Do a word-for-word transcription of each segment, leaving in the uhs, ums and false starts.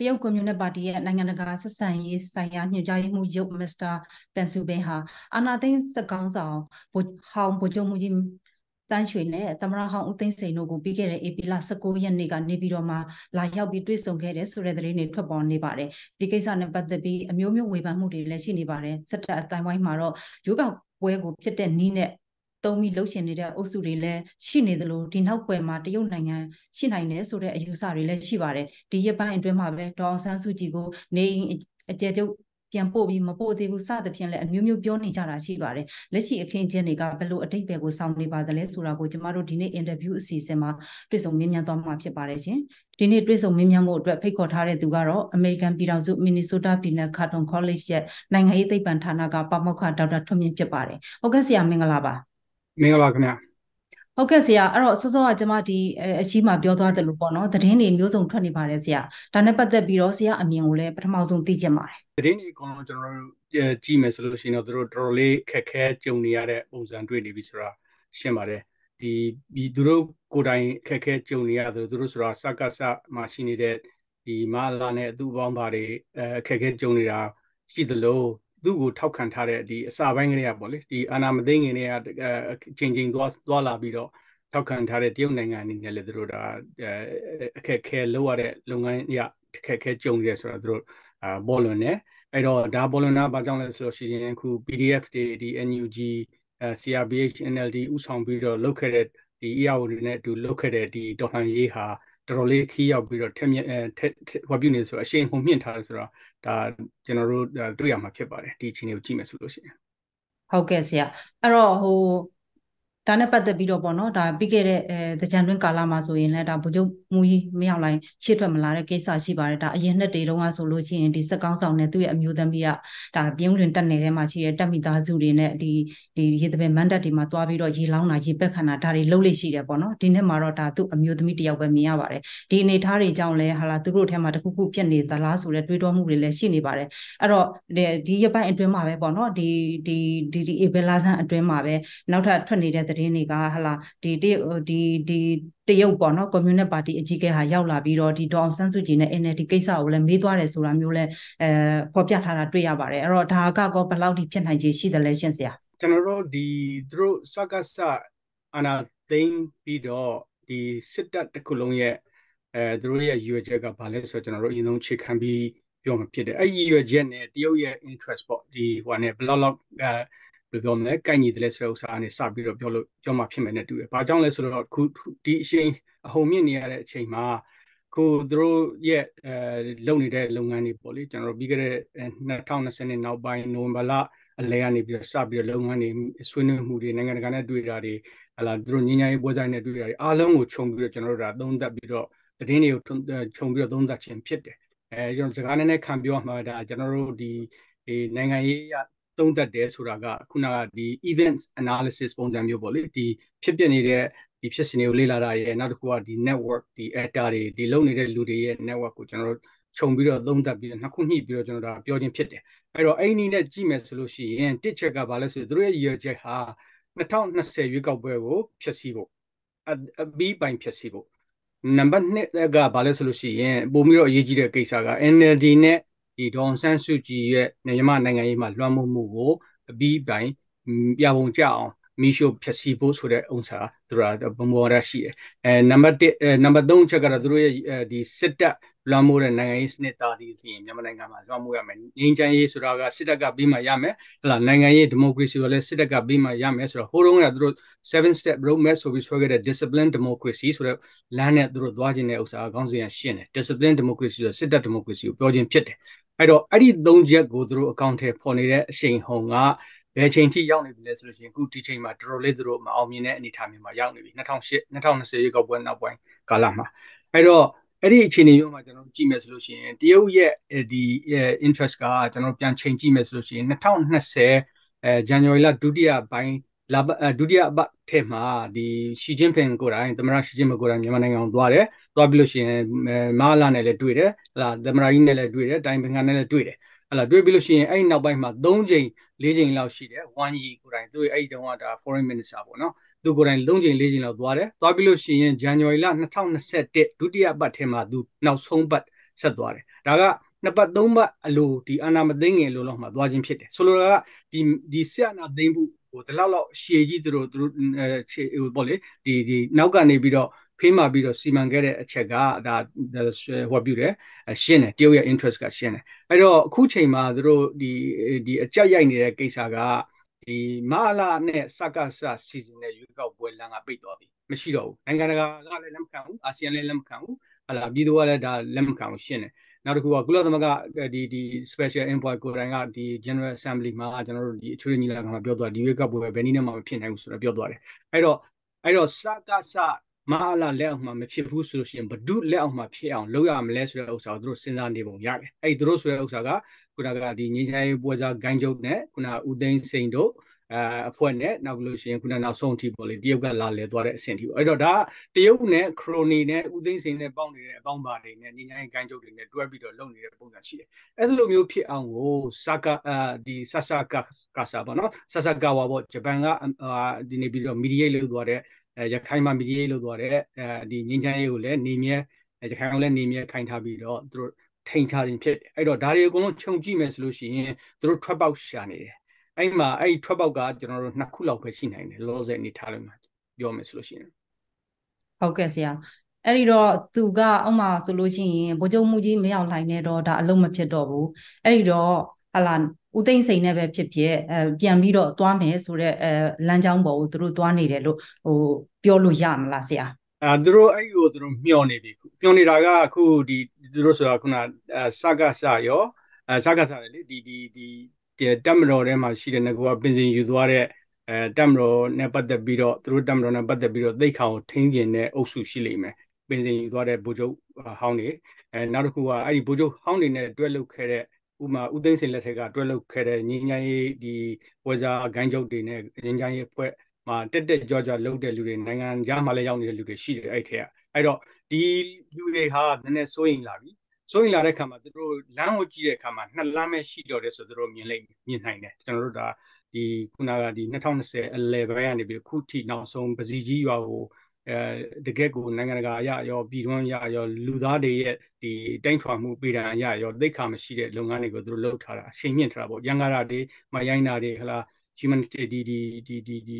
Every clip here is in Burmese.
တရုတ်ကွန်မြူနစ်ပါတီရဲ့နိုင်ငံတကာဆက်ဆံရေးဆိုင်ရာညွှန်ကြားရေးမှူးချုပ်မစ္စတာပန်ဆူဘင်ဟာအာဏာသိမ်းစစ်ကောင်ဆောင်ဗိုလ်ဟောင်းဗိုလ်ချုပ်မှုကြီးတန်းရွှေနဲ့သမ္မတဟောင်းဦးသိန်းစိန်တို့ကိုပြီးခဲ့တဲ့ဧပြီလ၁၉ရက်နေ့ကနေပြည်တော်မှာလာရောက်ပြီးတွေ့ဆုံခဲ့တဲ့ဆိုတဲ့သတင်းတွေထွက်ပေါ်နေပါတယ်။ဒီကိစ္စနဲ့ပတ်သက်ပြီးအမျိုးမျိုးဝေဖန်မှုတွေလည်းရှိနေပါတယ်။စစ်တပ်အတိုင်းဝိုင်းမှာတော့ရွေးကောက်ပွဲကိုဖြစ်တဲ့နည်းနဲ့သုံးပြီးလှုပ်ရှင်နေတဲ့အုပ်စုတွေလည်းရှိနေသလိုဒီနောက်ပွဲမှာတရုတ်နိုင်ငံရှိနိုင်တယ်ဆိုတဲ့အယူအဆတွေလည်းရှိပါတယ်။ဒီရက်ပိုင်းအတွင်းမှာပဲဒေါအောင်ဆန်းစုကြည်ကိုနေအကျယ်ချုပ်ပြန်ပို့ပြီးမပို့သေးဘူးစသဖြင့်လည်းအမျိုးမျိုးပြောနေကြတာရှိပါတယ်။လက်ရှိအခင်းအကျင်းတွေကဘယ်လိုအတိတ်ပဲကိုစောင့်နေပါသလဲဆိုတာကိုကျမတို့ဒီနေ့အင်တာဗျူးအစီအစဉ်မှာတွေ့ဆုံမေးမြန်းသွားမှာဖြစ်ပါတယ်ရှင်။ဒီနေ့တွေ့ဆုံမေးမြန်းမှုအတွက်ဖိတ်ခေါ်ထားတဲ့သူကတော့အမေရိကန်ပြည်ထောင်စုမင်နီဆိုးတားပြည်နယ်ကာတွန်ကောလိပ်ရဲ့နိုင်ငံရေးသိပ္ပံဌာနကပါမောက္ခဒေါက်တာထွန်းမြင့်ဖြစ်ပါတယ်။ဟုတ်ကဲ့ဆရာမင်္ဂလာပါ။မင်္ဂလာခင်ဗျာ။ဟုတ်ကဲ့ဆရာအဲ့တော့စောစောကကျွန်မဒီအကြီးမှာပြောသွားတယ်လို့ပေါ့နော်သတင်းတွေမျိုးစုံထွက်နေပါတယ်ဆရာဒါနဲ့ပတ်သက်ပြီးတော့ဆရာအမြင်ကိုလည်းပထမဆုံးသိချင်ပါတယ်သတင်းတွေအကုန်လုံးကျွန်တော်တို့ကြည့်မယ်ဆိုလို့ရှိရင်တော့တို့တော်တော်လေးခက်ခဲကြုံနေရတဲ့ပုံစံတွေ့နေပြီဆိုတာရှင်းပါတယ်ဒီဒီသူတို့ကိုယ်တိုင်ခက်ခဲကြုံနေရတယ်သူတို့ဆိုတာစကားစမှာရှိနေတဲ့ဒီမာလာနဲ့အတူပေါင်းပါတွေအခက်ခဲကြုံနေတာရှိသလိုသူ့ကိုထောက်ခံထားတဲ့ဒီအစာပိုင်းကလေးကပေါ့လေဒီအာနာမသိငင်တွေကချိန်ချိန်သွားသွားလာပြီးတော့ထောက်ခံထားတဲ့တရုတ်နိုင်ငံအနေနဲ့လည်းသူတို့ဒါအခက်ခဲလောက်ရတဲ့လုပ်ငန်းရအခက်ခဲကြုံနေရဆိုတာသူတို့အာဘောလွန်နေအဲ့တော့ဒါဘောလွန်တာဘာကြောင့်လဲဆိုလို့ရှိရင်အခု P D F တွေဒီ N U G C R B H N L D ဥဆောင်ပြီးတော့လုပ်ခဲ့တဲ့ဒီ E R O တွေနဲ့အတူလုပ်ခဲ့တဲ့ဒီတော်လှန်ရေးဟာတော်တော်လေးခီးရောက်ပြီးတော့ထက်မြက်ဟောပြုနေဆိုအရှိန်ဟုန်မြင့်ထားတယ်ဆိုတော့ဒါကျွန်တော်တို့တွေ့ရမှာဖြစ်ပါတယ်ဒီအခြေအနေကိုကြည့်မယ်ဆိုလို့ရှိရင်ဟုတ်ကဲ့ဆရာအဲ့တော့ဟိုဒါနဲ့ပတ်သက်ပြီးတော့ပေါ့နော်ဒါပြီးခဲ့တဲ့အဲတကြံတွင်းကာလမှာဆိုရင်လည်းဒါဗိုလ်ချုပ်မူကြီးမရောက်လိုက်ရှေ့ထွက်မလာတဲ့ကိစ္စရှိပါတယ်ဒါအရင်နှစ်တွေတုန်းကဆိုလို့ရှိရင်ဒီစက်ကောင်းဆောင်နဲ့သူ့ရဲ့အမျိုးသမီးကဒါပြင်းဝင်တက်နေတဲ့မှာရှိတဲ့တက်မိသားစုတွေနဲ့ဒီဒီရေတပင်မန်တက်တွေမှာတွားပြီးတော့ရေလောင်းတာရေပက်ခန္ဓာဒါတွေလှုပ်လိမ့်ရှိတယ်ပေါ့နော်ဒီနှစ်မှာတော့ဒါသူ့အမျိုးသမီးတယောက်ပဲမြင်ရပါတယ်ဒီအနေထားတွေကြောင့်လည်းဟာလာသူတို့ထဲမှာတခုခုဖြစ်နေသလားဆိုတဲ့တွေးတောမှုတွေလည်းရှိနေပါတယ်အဲ့တော့ဒီရပိုင်းအတွင်းမှာပဲပေါ့နော်ဒီဒီဒီဒီဧပြီလဆန်းအတွင်းမှာပဲနောက်ထပ်ထွက်နေတဲ့သတင်းတွေကဟာလာဒီဒီဒီတရုတ်ပေါ့နော်ကွန်မြူနစ်ပါတီအကြီးအကဲဟာရောက်လာပြီးတော့ဒီဒေါအောင်ဆန်းစုကြည်နဲ့ N L D ကိစ္စကိုလည်းမေးသွားတယ်ဆိုတာမျိုးလဲအဲဖော်ပြထားတာတွေ့ရပါတယ်အဲ့တော့ဒါကတော့ဘယ်လောက်ထိဖြစ်နိုင်ခြေရှိတယ်လဲရှင်းစရာကျွန်တော်တို့ဒီသူတို့စကားစအာနာသိမ်းပြီးတော့ဒီစစ်တပ်တစ်ခုလုံးရဲ့အဲသူတို့ရဲ့ရွေချက်ကဘာလဲဆိုတော့ကျွန်တော်တို့အရင်ဆုံးခြေခံပြီးပြောမှဖြစ်တယ်အဲ့ဒီရွေချက်နဲ့တရုတ်ရဲ့ interest ပေါ့ဒီဟိုနဲ့ဘယ်လောက်လောက်အဲဘယ်လိုပြောမလဲကိုက်ညီတယ်လဲဆိုတဲ့ဥစ္စာအနေစပြီးတော့ပြောလို့ပြောမှဖြစ်မယ်နဲ့တူတယ်။ဘာကြောင့်လဲဆိုတော့ခုဒီအချိန်အဟုန်မြင့်နေရတဲ့အချိန်မှာခုသူတို့ရဲ့အဲလုပ်နေတဲ့လုပ်ငန်းတွေပေါ့လေကျွန်တော်တို့ပြီးခဲ့တဲ့၂၀၂၀နှစ်နောက်ပိုင်းနိုဝင်ဘာလအလဲကနေပြီးတော့စပြီးတော့လုပ်ငန်းတွေဆွေးနွေးမှုတွေနိုင်ငံတကာနဲ့တွေ့တာတွေဟလာသူတို့ညီညာရေးပွဲဆိုင်နဲ့တွေ့တာတွေအားလုံးကိုခြုံပြီးတော့ကျွန်တော်တို့ဒါသုံးသပ်ပြီးတော့သတင်းတွေကိုခြုံပြီးတော့သုံးသပ်ခြင်းဖြစ်တယ်။အဲကျွန်တော်စကားနည်းနည်းခံပြောမှာဒါကျွန်တော်တို့ဒီနိုင်ငံရေးရသုံးသပ်တယ်ဆိုတာကခုနကဒီ event analysis ပုံစံမျိုးပေါ့လေဒီဖြစ်ပြနေတဲ့ဒီဖြစ်စဉ်တွေကိုလေ့လာတာရဲ့နောက်တစ်ခုကဒီ network ဒီ actor တွေဒီလုပ်နေတဲ့လူတွေရဲ့ network ကိုကျွန်တော်တို့ခြုံပြီးတော့သုံးသပ်ပြီးတော့နှစ်ခုညှိပြီးတော့ကျွန်တော်တို့ပြောခြင်းဖြစ်တယ်အဲ့တော့အဲ့ဒီနဲ့ကြည့်မယ်ဆိုလို့ရှိရင်တစ်ချက်ကဘာလဲဆိုသူတို့ရဲ့ရည်ရွယ်ချက်ဟာ၂၀၂၀ရွေးကောက်ပွဲကိုဖျက်ဆီးဖို့အပြီးပိုင်ဖျက်ဆီးဖို့နံပါတ်နှစ်ကဘာလဲဆိုလို့ရှိရင်ပုံပြီးတော့အရေးကြီးတဲ့ကိစ္စက N L D နဲ့ဒီဒေါအောင်ဆန်းစုကြည်ရဲ့မြန်မာနိုင်ငံရေးမှာလွှမ်းမိုးမှုကိုအပြီးပိုင်ပြပုံကြအောင်မီရှိုဖြည့်ဆည်းဖို့ဆိုတဲ့ဥစ္စာသူတို့ဘုံဘော်ရရှိတယ်အဲနံပါတ်၁နံပါတ်၃ချက်ကတော့သူတို့ရဲ့ဒီစစ်တပ်လွှမ်းမိုးတဲ့နိုင်ငံရေးစနစ်သားဒီဆိုရင်မြန်မာနိုင်ငံမှာလွှမ်းမိုးရမယ်ငြိမ်းချမ်းရေးဆိုတာကစစ်တပ်ကပြီးမှရမယ်ဟလာနိုင်ငံရေးဒီမိုကရေစီကိုလည်းစစ်တပ်ကပြီးမှရမယ်ဆိုတော့ဟိုတုန်းကသူတို့ seven step roadmap ဆိုပြီးဆွဲခဲ့တဲ့ discipline democracy ဆိုတဲ့လမ်းနဲ့သူတို့သွားခြင်းတဲ့ဥစ္စာအကောင်းဆုံးရရှင်းတယ် discipline democracy ဆိုစစ်တပ်ဒီမိုကရေစီကိုပြောခြင်းဖြစ်တယ်အဲ့တော့အဲ့ဒီသုံးချက်ကိုသူတို့အကောင့်ထဲပေါ်နေတဲ့အချိန်ဟုန်ကဘယ်ချိန်ထိရောက်နေပြီလဲဆိုလို့ရှိရင်အခုဒီချိန်မှာတော်တော်လေးသူတို့မအောင်မြင်တဲ့အနေအထားမျိုးမှာရောက်နေပြီ၂၀၀၈ ၂၀၂၀ရွေးကောက်ပွဲနောက်ပိုင်းကာလမှာအဲ့တော့အဲ့ဒီအခြေအနေမျိုးမှာကျွန်တော်ကြည့်မယ်ဆိုလို့ရှိရင်တရုတ်ရဲ့ဒီ interest ကကျွန်တော်ပြန်ချိန်ကြည့်မယ်ဆိုလို့ရှိရင်၂၀၂၀အဲ January လဒုတိယပိုင်းလာဒုတိယအပတ်ထဲမှာဒီရှီကျင်းဖင်ကိုယ်တိုင်သမ္မတရှီကျင်းဖင်ကိုယ်တိုင်မြန်မာနိုင်ငံကိုသွားတယ်သွားပြီးလို့ရှိရင်မာလာနဲ့လည်းတွေ့တယ်ဟလာသမ္မတကြီးနဲ့လည်းတွေ့တယ်တိုင်ပင်ခံနဲ့လည်းတွေ့တယ်ဟလာတွေ့ပြီးလို့ရှိရင်အဲ့နောက်ပိုင်းမှာ၃ချိန်၄ချိန်လောက်ရှိတယ်ဝမ်ယီကိုယ်တိုင်သူအဲ့ဒီတုန်းကဒါ foreign minister ပေါ့နော်သူကိုယ်တိုင်၃ချိန်၄ချိန်လောက်သွားတယ်သွားပြီးလို့ရှိရင် January လ၂၀၂၁ဒုတိယပတ်ထဲမှာသူနောက်ဆုံးပတ်ဆက်သွားတယ်ဒါကနှစ်ပတ်သုံးပတ်အလိုဒီအာဏာမသိငယ်လို့လောက်မှသွားခြင်းဖြစ်တယ်ဆိုလိုတာကဒီဒီဆက်အာဏာသိမ်းမှုဟိုတလောက်လောက်ရှည်ကြီးသူတို့သူတို့ဟိုပေါ့လေဒီဒီနောက်ကနေပြီးတော့ဖေးမှပြီးတော့စီမံခဲ့တဲ့အချက်ကဒါဟိုပြုတယ်ရှင်းတယ်တရုတ်ရဲ့ interest ကရှင်းတယ်အဲ့တော့အခုချိန်မှာသူတို့ဒီဒီအကြက်ရိုက်နေတဲ့ကိစ္စကဒီမဟာလာနဲ့စကားစစီစဉ်တဲ့ရွေးကောက်ပွဲလမ်းကပိတ်သွားပြီမရှိတော့ဘူးနိုင်ငံတကာကလည်းလက်မခံဘူးအာဆီယံလည်းလက်မခံဘူးဟလာပြည်သူကလည်းဒါလက်မခံဘူးရှင်းတယ်နောက်တစ်ခုကကုလသမဂ္ဂဒီဒီ special envoy ကိုယ်တိုင်ကဒီ general assembly မှာကျွန်တော်တို့ဒီအထွေထွေညီလာခံမှာပြောသွားဒီရွေးကောက်ပွဲပဲဘယ်နည်းနဲ့မှမဖြစ်နိုင်ဘူးဆိုတော့ပြောသွားတယ်အဲ့တော့အဲ့တော့စကားစမဟာလာလက်အောက်မှာမဖြစ်ဘူးဆိုလို့ရှိရင်ဘဒုလက်အောက်မှာဖြစ်အောင်လုပ်ရမလဲဆိုတဲ့ဥစ္စာကိုသူတို့စဉ်းစားနေပုံရတယ်အဲ့သူတို့ဆိုတဲ့ဥစ္စာကခုနကဒီငင်းချိုင်းပွဲစားဂိုင်းချုပ်နဲ့ခုနဦးသိန်းစိန်တို့အဲအဖွဲ့နဲ့နောက်လို့ရှိရင်ခုနနောက်ဆုံးအထိပေါ့လေတရုတ်ကလာလဲသွားတဲ့အဆင့်ထိပေါ့အဲ့တော့ဒါတရုတ်နဲ့ခရိုနီနဲ့ဦးသိန်းစိန်နဲ့ပေါင်းနေတဲ့အပေါင်းပါတွေနဲ့ညီညာဂိုင်းချုပ်တွေနဲ့တွဲပြီးတော့လုပ်နေတဲ့ပုံစံရှိတယ်အဲ့လိုမျိုးဖြစ်အောင်ကိုစကာဒီဆဆကာကာဆာပေါ့နော်ဆဆကာဝါပေါ့ဂျပန်ကဒီနေပြီးတော့မီဒီယေလုပ်သွားတဲ့ရခိုင်မှာမီဒီယေလုပ်သွားတဲ့အဲဒီညီညာရေးကိုလည်းနေမြဲရခိုင်ကိုလည်းနေမြဲခိုင်းထားပြီးတော့သူတို့ထိန်ချရင်ဖြစ်တယ်အဲ့တော့ဒါတွေအကုန်လုံးခြုံကြည့်မယ်ဆိုလို့ရှိရင်သူတို့ထွက်ပေါက်ရှာနေတယ်အဲ့မှာအဲ့ထွက်ပေါက်ကကျွန်တော်တို့နှစ်ခုလောက်ပဲရှိနိုင်တယ်လောလောဆယ်အနေထားလို့မှာပြောမယ်ဆိုလို့ရှိရင်ဟုတ်ကဲ့ဆရာအဲ့ဒီတော့သူကအောက်မှာဆိုလို့ရှိရင်ဗိုလ်ချုပ်မှုကြီးမရောက်နိုင်နဲ့တော့ဒါအလုံးမဖြစ်တော့ဘူးအဲ့ဒီတော့ဟာလာဦးသိန်းစိန်နဲ့ပဲဖြစ်ဖြစ်အဲပြန်ပြီးတော့သွားမယ်ဆိုတော့အဲလမ်းကြောင်းပေါ်ကိုသူတို့သွားနေတယ်လို့ဟိုပြောလို့ရမလားဆရာအဲသူတို့အဲ့ကိုသူတို့မျှော်နေပြီမျှော်နေတာကအခုဒီသူတို့ဆိုတာခုနအဲစကားစရောအဲစကားစတယ်လေဒီဒီဒီတက်မတော်ထဲမှာရှိတဲ့ငါကပင်စင်ယူသွားတဲ့အဲတက်မတော်နဲ့ပတ်သက်ပြီးတော့သူတို့တက်မတော်နဲ့ပတ်သက်ပြီးတော့သိခါကိုထိန်းကျင်တဲ့အုပ်စုရှိလိမ့်မယ်ပင်စင်ယူသွားတဲ့ဗိုလ်ချုပ်ဟောင်းတွေအဲနောက်တစ်ခုကအဲ့ဒီဗိုလ်ချုပ်ဟောင်းတွေနဲ့တွဲလုပ်ခဲ့တဲ့ဥမာဦးသိန်းစိန်လက်ထက်ကတွဲလုပ်ခဲ့တဲ့ညီညာရေးဒီဝေဇာဂိုင်းချုပ်တွေနဲ့ညီညာရေးအဖွဲ့မှာတက်တက်ကြွကြွလုပ်တဲ့လူတွေနိုင်ငံသားမှလည်းရောက်နေတဲ့လူတွေရှိတယ်အဲ့ထက်ကအဲ့တော့ဒီလူတွေဟာနည်းနည်းစိုးရိမ်လာပြီစိုးရိမ်လာတဲ့ခါမှာသူတို့လမ်းကိုကြည့်တဲ့ခါမှာနှစ်လမ်းပဲရှိတော့တယ်ဆိုသူတို့မြင်လိုက်မြင်နိုင်တယ်ကျွန်တော်တို့ဒါဒီခုနကဒီ၂၀၂၀အလယ်ပိုင်းကနေပြီးခုထိနောက်ဆုံးပစီကြီးရွာကိုအဲတကယ့်ကိုနိုင်ငံတကာအရရောပြည်တွင်းရရောလူသားတွေရဲ့ဒီတိုင်းထွာမှုပြည်တံအရရောသိက္ခာမရှိတဲ့လုပ်ငန်းတွေကိုသူတို့လုပ်ထားတာအချိန်မြင့်ထားတာပေါ့ရန်ကားတာတွေမရိုင်းတာတွေဟလာ humanity ဒီဒီဒီဒီဒီ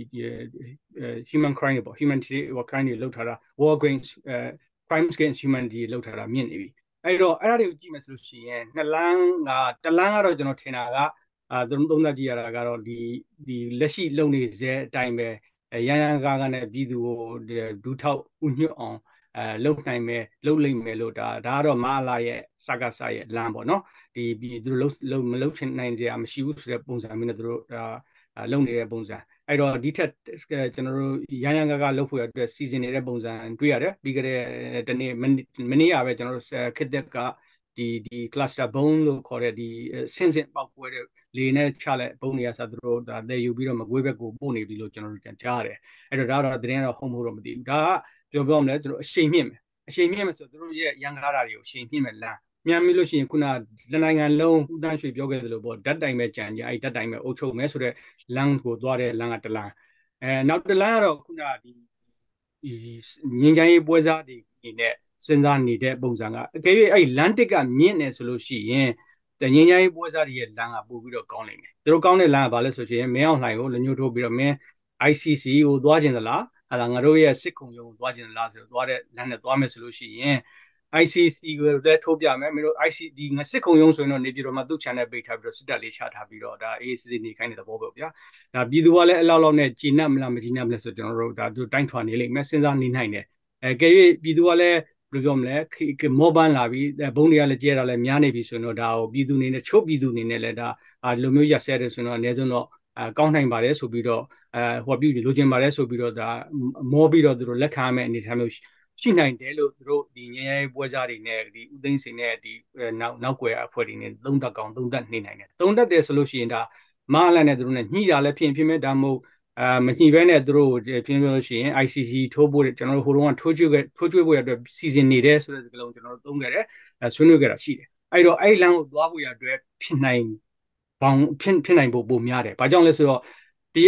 human crime ပေါ့ humanity crime တွေလုပ်ထားတာ war against crimes against humanity လုပ်ထားတာမြင့်နေပြီအဲ့တော့အဲ့ဒါတွေကိုကြည့်မယ်ဆိုလို့ရှိရင်နှစ်လမ်းကတလမ်းကတော့ကျွန်တော်ထင်တာကအာသုံးသုံးသပ်ကြည့်ရတာကတော့ဒီဒီလက်ရှိလုပ်နေတဲ့အတိုင်းပဲရန်ရန်ကားကနဲ့ပြည်သူကိုဒူးထောက်ဥညွတ်အောင်အဲလှုပ်နိုင်မယ်လှုပ်လိမ့်မယ်လို့ဒါဒါကတော့မဟာလာရဲ့စကားစရဲ့လမ်းပေါ့နော်ဒီပြည်သူတို့လှုပ်မလှုပ်ချင်နိုင်ကြမရှိဘူးဆိုတဲ့ပုံစံမျိုးနဲ့သူတို့ဒါလှုပ်နေတဲ့ပုံစံအဲ့တော့ဒီထက်ကျွန်တော်တို့ရန်ရန်ကားကလှုပ်ဖို့အတွက်စီစဉ်နေတဲ့ပုံစံတွေ့ရတယ်ပြီးကြတဲ့တနေ့မနေ့ကပဲကျွန်တော်တို့ခစ်သက်ကဒီဒီ cluster bone လို့ခေါ်တဲ့ဒီဆင်းဆင်းပေါက်ပွဲတဲ့လေနဲ့ချလိုက်ဘုံနေရဆိုသူတို့ဒါသယ်ယူပြီးတော့မကွေးဘက်ကိုပို့နေပြီလို့ကျွန်တော်တို့ကြားရတယ်အဲ့တော့ဒါကတော့သတင်းတော့ဟုတ်မဟုတ်တော့မသိဘူးဒါကပြောပြောမလဲသူတို့အရှိန်မြင့်မယ်အရှိန်မြင့်မယ်ဆိုသူတို့ရဲ့ရန်ကားတာတွေကိုအရှိန်မြင့်မယ်လမ်းမြန်ပြီလို့ရှိရင်ခုနနိုင်ငံလုံးဦးတန်းရွှေပြောခဲ့သလိုပေါ့ဓာတ်တိုင်ပဲကြံကြအဲ့ဓာတ်တိုင်ပဲအုပ်ချုပ်မယ်ဆိုတော့လမ်းကိုသွားတဲ့လမ်းကတလမ်းအဲနောက်တလမ်းကတော့ခုနဒီငင်းချိုင်းရေးပွဲစားတွေနေနဲ့စဉ်းစားနေတဲ့ပုံစံကအကယ်၍အဲ့လမ်းတစ်ကမြင့်နေဆိုလို့ရှိရင်ငင်းချိုင်းရေးပွဲစားတွေရဲ့လမ်းကပို့ပြီးတော့ကောင်းနိုင်တယ်သူတို့ကောင်းတဲ့လမ်းကဘာလဲဆိုရင်မင်းအောင်လှိုင်ကိုလက်ညှိုးထိုးပြီးတော့မင်း I C C ကိုသွားခြင်းသလားဟာငါတို့ရဲ့စစ်ခုံရုံးကိုသွားခြင်းသလားဆိုတော့သွားတဲ့လမ်းနဲ့သွားမယ်ဆိုလို့ရှိရင် I C C ကိုလည်းထိုးပြမယ်မင်းတို့ I C C ဒီငါစစ်ခုံရုံးဆိုရင်တော့နေပြည်တော်မှာသူ့ channel ပိတ်ထားပြီးတော့စစ်တပ်လေးချထားပြီးတော့ဒါ A A C C နေခိုင်းတဲ့သဘောပဲဗျာဒါပြည်သူကလည်းအလောက်လောက်နဲ့ဂျင်းနပ်မလားမဂျင်းနပ်မလဲဆိုကျွန်တော်တို့ဒါသူတိုင်းထွာနေလိမ့်မယ်စဉ်းစားနေနိုင်တယ်အဲကဲ၍ပြည်သူကလည်းဘယ်လိုပြောမလဲမောပန်းလာပြီးဘုံတွေကလည်းကျဲတာလည်းများနေပြီဆိုရင်တော့ဒါကိုပြည်သူနေနဲ့ချုပ်ပြည်သူနေနဲ့လည်းဒါလိုမျိုးရဆဲတယ်ဆိုရင်တော့အနည်းဆုံးတော့အဲကောင်းနိုင်ပါတယ်ဆိုပြီးတော့အဲဟောပြီးလိုချင်ပါတယ်ဆိုပြီးတော့ဒါမောပြီးတော့သူတို့လက်ခံရမယ့်အနေအထားမျိုးရှိနိုင်တယ်လို့သူတို့ဒီငញ្ញရေးပွဲစားတွေနဲ့ဒီဥသိမ်းစိန်နဲ့ဒီနောက်နောက်ွယ်အဖွဲ့တွေနဲ့သုံးသက်ကောင်သုံးသက်နေနိုင်တယ်သုံးသက်တယ်ဆိုလို့ရှိရင်ဒါမဟာလန်နဲ့သူတို့နဲ့ညှိတာလည်းဖြစ်ဖြစ်မဲ့ဒါမှမဟုတ်အာမညှိဘဲနဲ့သူတို့ပြင်းပြလို့ရှိရင် I C C ထိုးဖို့ကျွန်တော်တို့ဟိုတုန်းကထိုးကျွေးထိုးကျွေးဖို့ရအတွက်စီစဉ်နေတယ်ဆိုတဲ့စကားလုံးကျွန်တော်တို့သုံးခဲ့တယ်ဆွေးနွေးခဲ့တာရှိတယ်အဲ့တော့အဲ့လမ်းကိုသွားဖို့ရအတွက်ဖြစ်နိုင်ဘောင်ဖြစ်ဖြစ်နိုင်ဖို့ပုံများတယ်ဘာကြောင့်လဲဆိုတော့တရုတ်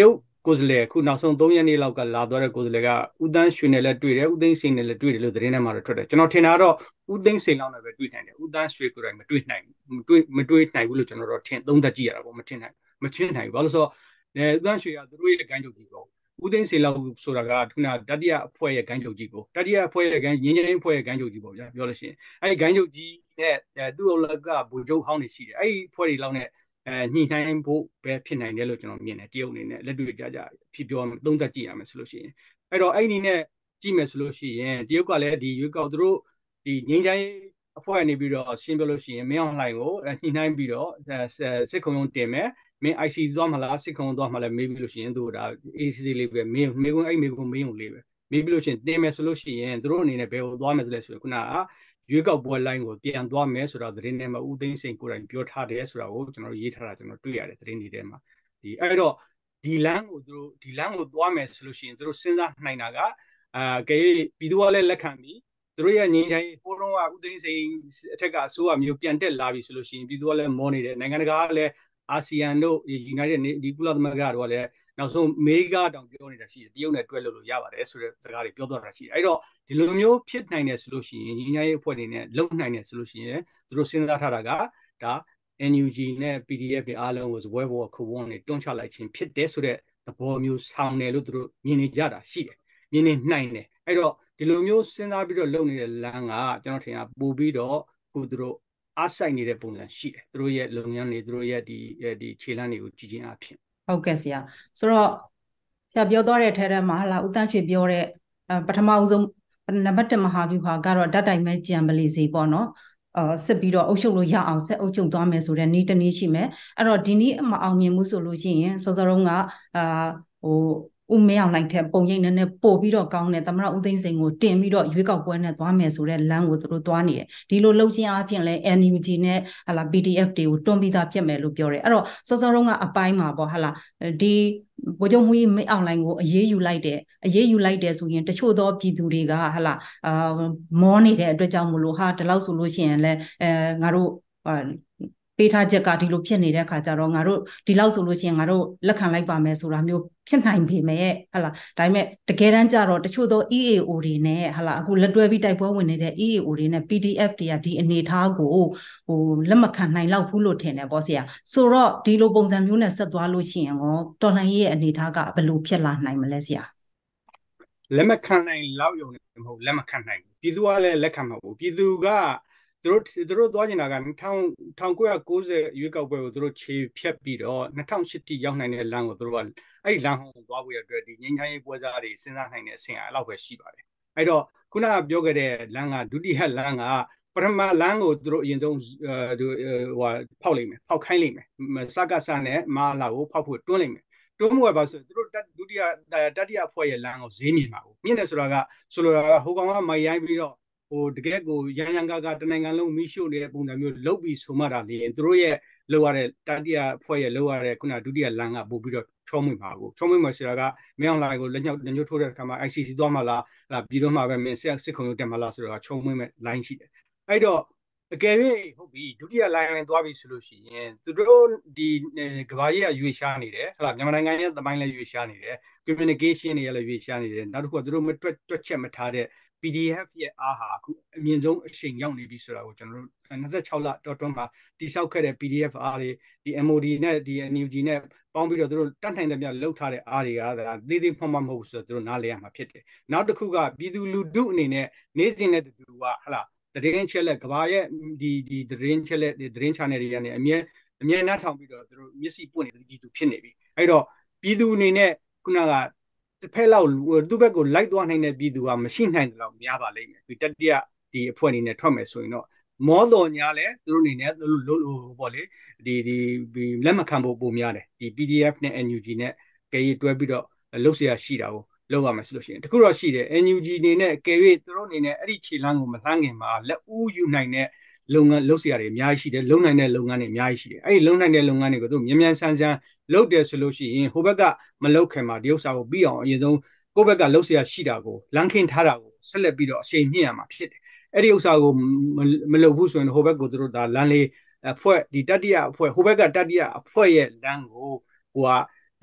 ကိုယ်စားလှယ်ခုနောက်ဆုံးသုံးရက်နေ့လောက်ကလာသွားတဲ့ကိုယ်စားလှယ်ကဦးတန်းရွှေနဲ့လည်းတွေ့တယ်ဦးသိန်းစိန်နဲ့လည်းတွေ့တယ်လို့သတင်းထဲမှာတော့ထွက်တယ်ကျွန်တော်ထင်တာတော့ဦးသိန်းစိန်လောက်နဲ့ပဲတွေ့နိုင်တယ်ဦးတန်းရွှေကိုယ်တိုင်မတွေ့နိုင်မတွေ့မတွေ့နိုင်ဘူးလို့ကျွန်တော်တို့ထင်သုံးသက်ကြည့်ရတာပေါ့မထင်နိုင်မထင်နိုင်ဘူးဘာလို့ဆိုတော့အဲဦးတန်းရွှေကသူတို့ရဲ့ဂိုင်းချုပ်ကြီးပေါ့ဦးသိန်းစိန်လောက်ဆိုတာကခုနတတိယအဖွဲ့ရဲ့ဂိုင်းချုပ်ကြီးကိုတတိယအဖွဲ့ရဲ့ဂိုင်းငင်းငင်းအဖွဲ့ရဲ့ဂိုင်းချုပ်ကြီးပေါ့ဗျာပြောလို့ရှိရင်အဲဒီဂိုင်းချုပ်ကြီးနဲ့အဲသူ့အလကဘူချုပ်ဟောင်းနေရှိတယ်အဲဒီအဖွဲ့တွေလောက်နဲ့အဲညှိနှိုင်းဖို့ပဲဖြစ်နိုင်တယ်လို့ကျွန်တော်မြင်တယ်တရုတ်အနေနဲ့လက်တွေ့ကြကြဖြစ်ပြောသုံးသက်ကြည့်ရမယ်ဆိုလို့ရှိရင်အဲ့တော့အဲ့ဒီနဲ့ကြည့်မယ်ဆိုလို့ရှိရင်တရုတ်ကလည်းဒီရွေးကောက်သူတို့ဒီငင်းချိုင်းအဖွဲ့နေပြီးတော့ရှင်းပြလို့ရှိရင်မင်းအောင်လှိုင်ကိုညှိနှိုင်းပြီးတော့စစ်ခုံရုံးတင်မယ်မင်း I C သွားမလားစစ်ခုံသွားမလားမေးပြီးလို့ရှိရင်သူတို့ဒါ A C C လေးပဲမင်းမေးခွန်းအဲ့မေးခွန်းမေးုံလေးပဲမေးပြီးလို့ရှိရင်တင်မယ်ဆိုလို့ရှိရင်သူတို့အနေနဲ့ဘယ်ကိုသွားမယ်ဆိုလဲဆိုတော့ခုနကရွေးကောက်ပွဲလိုင်းကိုပြန်သွားမယ်ဆိုတော့သတင်းထဲမှာဦးသိန်းစိန်ကိုယ်တိုင်ပြောထားတယ်ဆိုတာကိုကျွန်တော်ရေးထားတာကျွန်တော်တွေ့ရတယ်သတင်းတွေထဲမှာဒီအဲ့တော့ဒီလမ်းကိုသူတို့ဒီလမ်းကိုသွားမယ်ဆိုလို့ရှိရင်သူတို့စဉ်းစားနိုင်တာကအာကဲပြည်သူကလည်းလက်ခံပြီးသူတို့ရဲ့ငင်းချိုင်းဟိုတုန်းကဦးသိန်းစိန်အထက်ကအစိုးရမျိုးပြန်တက်လာပြီဆိုလို့ရှိရင်ပြည်သူကလည်းမောနေတယ်နိုင်ငံတကာကလည်းအာဆီယံတို့ United ဒီကုလသမဂ္ဂတို့ကလည်းနောက်ဆုံးမေဂါတောင်ပြောနေတာရှိတယ်တရုတ်နဲ့တွဲလို့လို့ရပါတယ်ဆိုတဲ့စကားတွေပြောသွားတာရှိတယ်အဲ့တော့ဒီလိုမျိုးဖြစ်နိုင်တယ်ဆိုလို့ရှိရင်ညီညာရေးအဖွဲ့တွေနဲ့လုံနိုင်တယ်ဆိုလို့ရှိရင်သူတို့စဉ်းစားထားတာကဒါ N U G နဲ့ P D F တွေအားလုံးကိုဇပွဲဘောခုဝန်းတွေတွန်းချလိုက်ခြင်းဖြစ်တယ်ဆိုတဲ့သဘောမျိုးဆောင်တယ်လို့သူတို့မြင်နေကြတာရှိတယ်မြင်နေနိုင်တယ်အဲ့တော့ဒီလိုမျိုးစဉ်းစားပြီးတော့လုံနေတဲ့လမ်းကကျွန်တော်ထင်တာပို့ပြီးတော့ခုသူတို့အားဆိုင်နေတဲ့ပုံစံရှိတယ်သူတို့ရဲ့လုပ်ငန်းတွေသူတို့ရဲ့ဒီဒီခြေလှမ်းတွေကိုကြည့်ချင်းအဖြစ်ဟုတ်ကဲ့ဆရာဆိုတော့ဆရာပြောသွားတဲ့ထဲထဲမှာဟာလာဦးတန်းရွှေပြောတဲ့ပထမဦးဆုံးနံပါတ်တစ်မဟာဗျူဟာကတော့ဓာတ်တိုင်မဲ့ကြံပလီစီပေါ့နော်အာစစ်ပြီးတော့အုပ်ချုပ်လို့ရအောင်ဆက်အုပ်ချုပ်သွားမယ်ဆိုတဲ့နေ့တစ်နေ့ရှိမယ်အဲ့တော့ဒီနေ့မအောင်မြင်မှုဆိုလို့ရှိရင်စောစောတုန်းကအာဟိုဦးမဲအောင်လိုက်တဲ့ပုံရိပ်နဲ့ပို့ပြီးတော့ကောင်းတယ်သမရဦးသိန်းစိန်ကိုတင်ပြီးတော့ရွေးကောက်ပွဲနဲ့သွားမယ်ဆိုတဲ့လမ်းကိုသူတို့သွားနေတယ်ဒီလိုလှုပ်ရှင်အားဖြင့်လဲ N U G နဲ့ဟာလာ P D F တွေကိုတွန်းပြီးသားပြတ်မယ်လို့ပြောတယ်အဲ့တော့စောစောတုန်းကအပိုင်းမှာပေါ့ဟာလာဒီဗိုလ်ချုပ်မှုကြီးမဲအောင်လိုင်ကိုအေးအေးယူလိုက်တယ်အေးအေးယူလိုက်တယ်ဆိုရင်တချို့သောပြည်သူတွေကဟာလာအာမောနေတဲ့အတွက်ကြောင့်မလို့ဟာဒီလောက်ဆိုလို့ရှိရင်လဲအဲငါတို့ပေးထားချက်ကဒီလိုဖြစ်နေတဲ့အခါကျတော့ငါတို့ဒီလောက်ဆိုလို့ရှိရင်ငါတို့လက်ခံလိုက်ပါမယ်ဆိုတာမျိုးဖြစ်နိုင်ပေမဲ့ဟလာဒါပေမဲ့တကယ်တမ်းကျတော့တချို့သော E A O တွေနဲ့ဟလာအခုလက်တွဲပြီးတိုက်ပွဲဝင်နေတဲ့ E A O တွေနဲ့ P D F တွေကဒီအနေထားကိုဟိုလက်မခံနိုင်လောက်ဘူးလို့ထင်တယ်ပေါ့ဆရာဆိုတော့ဒီလိုပုံစံမျိုးနဲ့ဆက်သွားလို့ရှိရင်ရောတော်လှန်ရေးရဲ့အနေထားကဘယ်လိုဖြစ်လာနိုင်မလဲဆရာလက်မခံနိုင်လောက်ရုံနဲ့မဟုတ်လက်မခံနိုင်ဘူးပြည်သူကလည်းလက်ခံမှာဘူးပြည်သူကသူတို့သူတို့သွားနေတာက၁၉၉၀ရွေးကောက်ပွဲကိုသူတို့ခြေဖြတ်ပြီးတော့၂၀၀၈တိရောက်နိုင်တဲ့လမ်းကိုသူတို့ကအဲ့ဒီလမ်းဟောင်းသွားဖို့ရအတွက်ဒီငင်းချိုင်းရေးပွဲစားတွေစဉ်းစားနိုင်တဲ့အဆင့်အဲ့လောက်ပဲရှိပါတယ်အဲ့တော့ခုနကပြောခဲ့တဲ့လမ်းကဒုတိယလမ်းကပထမလမ်းကိုသူတို့အရင်ဆုံးဟိုဖောက်လိုက်မယ်ဖောက်ခိုင်းလိုက်မယ်စကားစနဲ့မာလာကိုဖောက်ဖို့တွန်းလိုက်မယ်တွန်းမှုကပါဆိုသူတို့ဒုတိယတတိယအဖွဲ့ရဲ့လမ်းကိုဈေးမြင်ပါဘူးမြင့်တယ်ဆိုတာကဆိုလိုတာကဟိုကောင်ကမိုင်ရိုင်းပြီးတော့ဟိုတကယ်ကိုရန်ရန်ကားကားတနိုင်ငံလုံးမီးရှို့နေတဲ့ပုံစံမျိုးလုပ်ပြီးဆိုမှတာလေသူတို့ရဲ့လောက်ရတဲ့တတိယအဖွဲ့ရဲ့လောက်ရတဲ့ခုနဒုတိယလမ်းကပို့ပြီးတော့ချောမွေ့ပါဘူးချောမွေ့မှာဆိုတာကမင်းအောင်လှိုင်ကိုလက်ညှောက်လက်ညှိုးထိုးတဲ့အခါမှာ I C C သွားမှလားပြည်တော်မှာပဲမင်းစစ်စစ်ခုံရုံးတက်မှလားဆိုတာကချောမွေ့မဲ့ line ရှိတယ်အဲ့တော့အကယ်၍ဟုတ်ပြီဒုတိယ line ဝင်သွားပြီဆိုလို့ရှိရင်သူတို့ဒီကဘာကြီးကရွေရှားနေတယ်ဟလာမြန်မာနိုင်ငံရဲ့သမိုင်းလည်းရွေရှားနေတယ် communication တွေလည်းရွေရှားနေတယ်နောက်တစ်ခုကသူတို့မတွက်တွက်ချက်မထားတဲ့P D F ရဲ့အားဟာအခုအမြင့်ဆုံးအချိန်ရောက်နေပြီဆိုတာကိုကျွန်တော်တို့၂၆လတော်တွန်းမှာတိစောက်ခဲ့တဲ့ P D F အားတွေဒီ M O D နဲ့ဒီ N U G နဲ့ပေါင်းပြီးတော့သူတို့တတ်နိုင်တဲ့ပြလှုပ်ထားတဲ့အားတွေကသေးသေးဖွံ့ဖွံ့မဟုတ်ဆိုတော့သူတို့နားလည်ရမှာဖြစ်တယ်နောက်တစ်ခုကပြည်သူလူထုအနေနဲ့နေ့စဉ်နဲ့တူကဟလာသတင်းချက်လက်ကဘာရဲ့ဒီဒီသတင်းချက်လက်သတင်း channel တွေကနေအမြဲအမြဲနှားထောင်ပြီးတော့သူတို့မျက်စိပွင့်နေတဲ့ပြည်သူဖြစ်နေပြီအဲ့တော့ပြည်သူအနေနဲ့ခုနကတစ်ဖက်လောက်သူ့ဘက်ကိုလိုက်သွားနိုင်တဲ့ပြည်သူကမရှိနိုင်တယ်လို့များပါလိမ့်မယ်ဒီတတိယဒီအဖွဲ့အနေနဲ့ထွက်မယ်ဆိုရင်တော့မောတော်ညာလဲသူတို့အနေနဲ့သူတို့ပေါ့လေဒီဒီလက်မခံဖို့ပုံများတယ်ဒီ P D F နဲ့ N U G နဲ့ကဲရေးတွဲပြီးတော့လှုပ်เสียရှိတာကိုလောက်ရမယ်ဆိုလို့ရှိရင်တခုတော့ရှိတယ် N U G အနေနဲ့ကဲ၍သူတို့အနေနဲ့အဲ့ဒီခြေလှမ်းကိုမလှမ်းခင်မှာလက်ဦးယူနိုင်တဲ့လုပ်ငန်းလုပ်เสียတွေအများကြီးရှိတယ်လုံနိုင်တဲ့လုပ်ငန်းတွေအများကြီးရှိတယ်အဲ့ဒီလုံနိုင်တဲ့လုပ်ငန်းတွေကိုသူမြန်မြန်ဆန်းဆန်းလုပ်တယ်ဆိုလို့ရှိရင်ဟိုဘက်ကမလုပ်ခင်မှာဒီဥစ္စာကိုပြီးအောင်အရင်ဆုံးကိုယ့်ဘက်ကလုပ်เสียရှိတာကိုလမ်းခင်းထားတာကိုဆက်လက်ပြီးတော့အချိန်မြင့်ရမှာဖြစ်တယ်အဲ့ဒီဥစ္စာကိုမလုပ်ဘူးဆိုရင်ဟိုဘက်ကိုသူတို့ဒါလမ်းလေးအဖွဲ့ဒီတတိယအဖွဲ့ဟိုဘက်ကတတိယအဖွဲ့ရဲ့လမ်းကိုဟိုကအဲ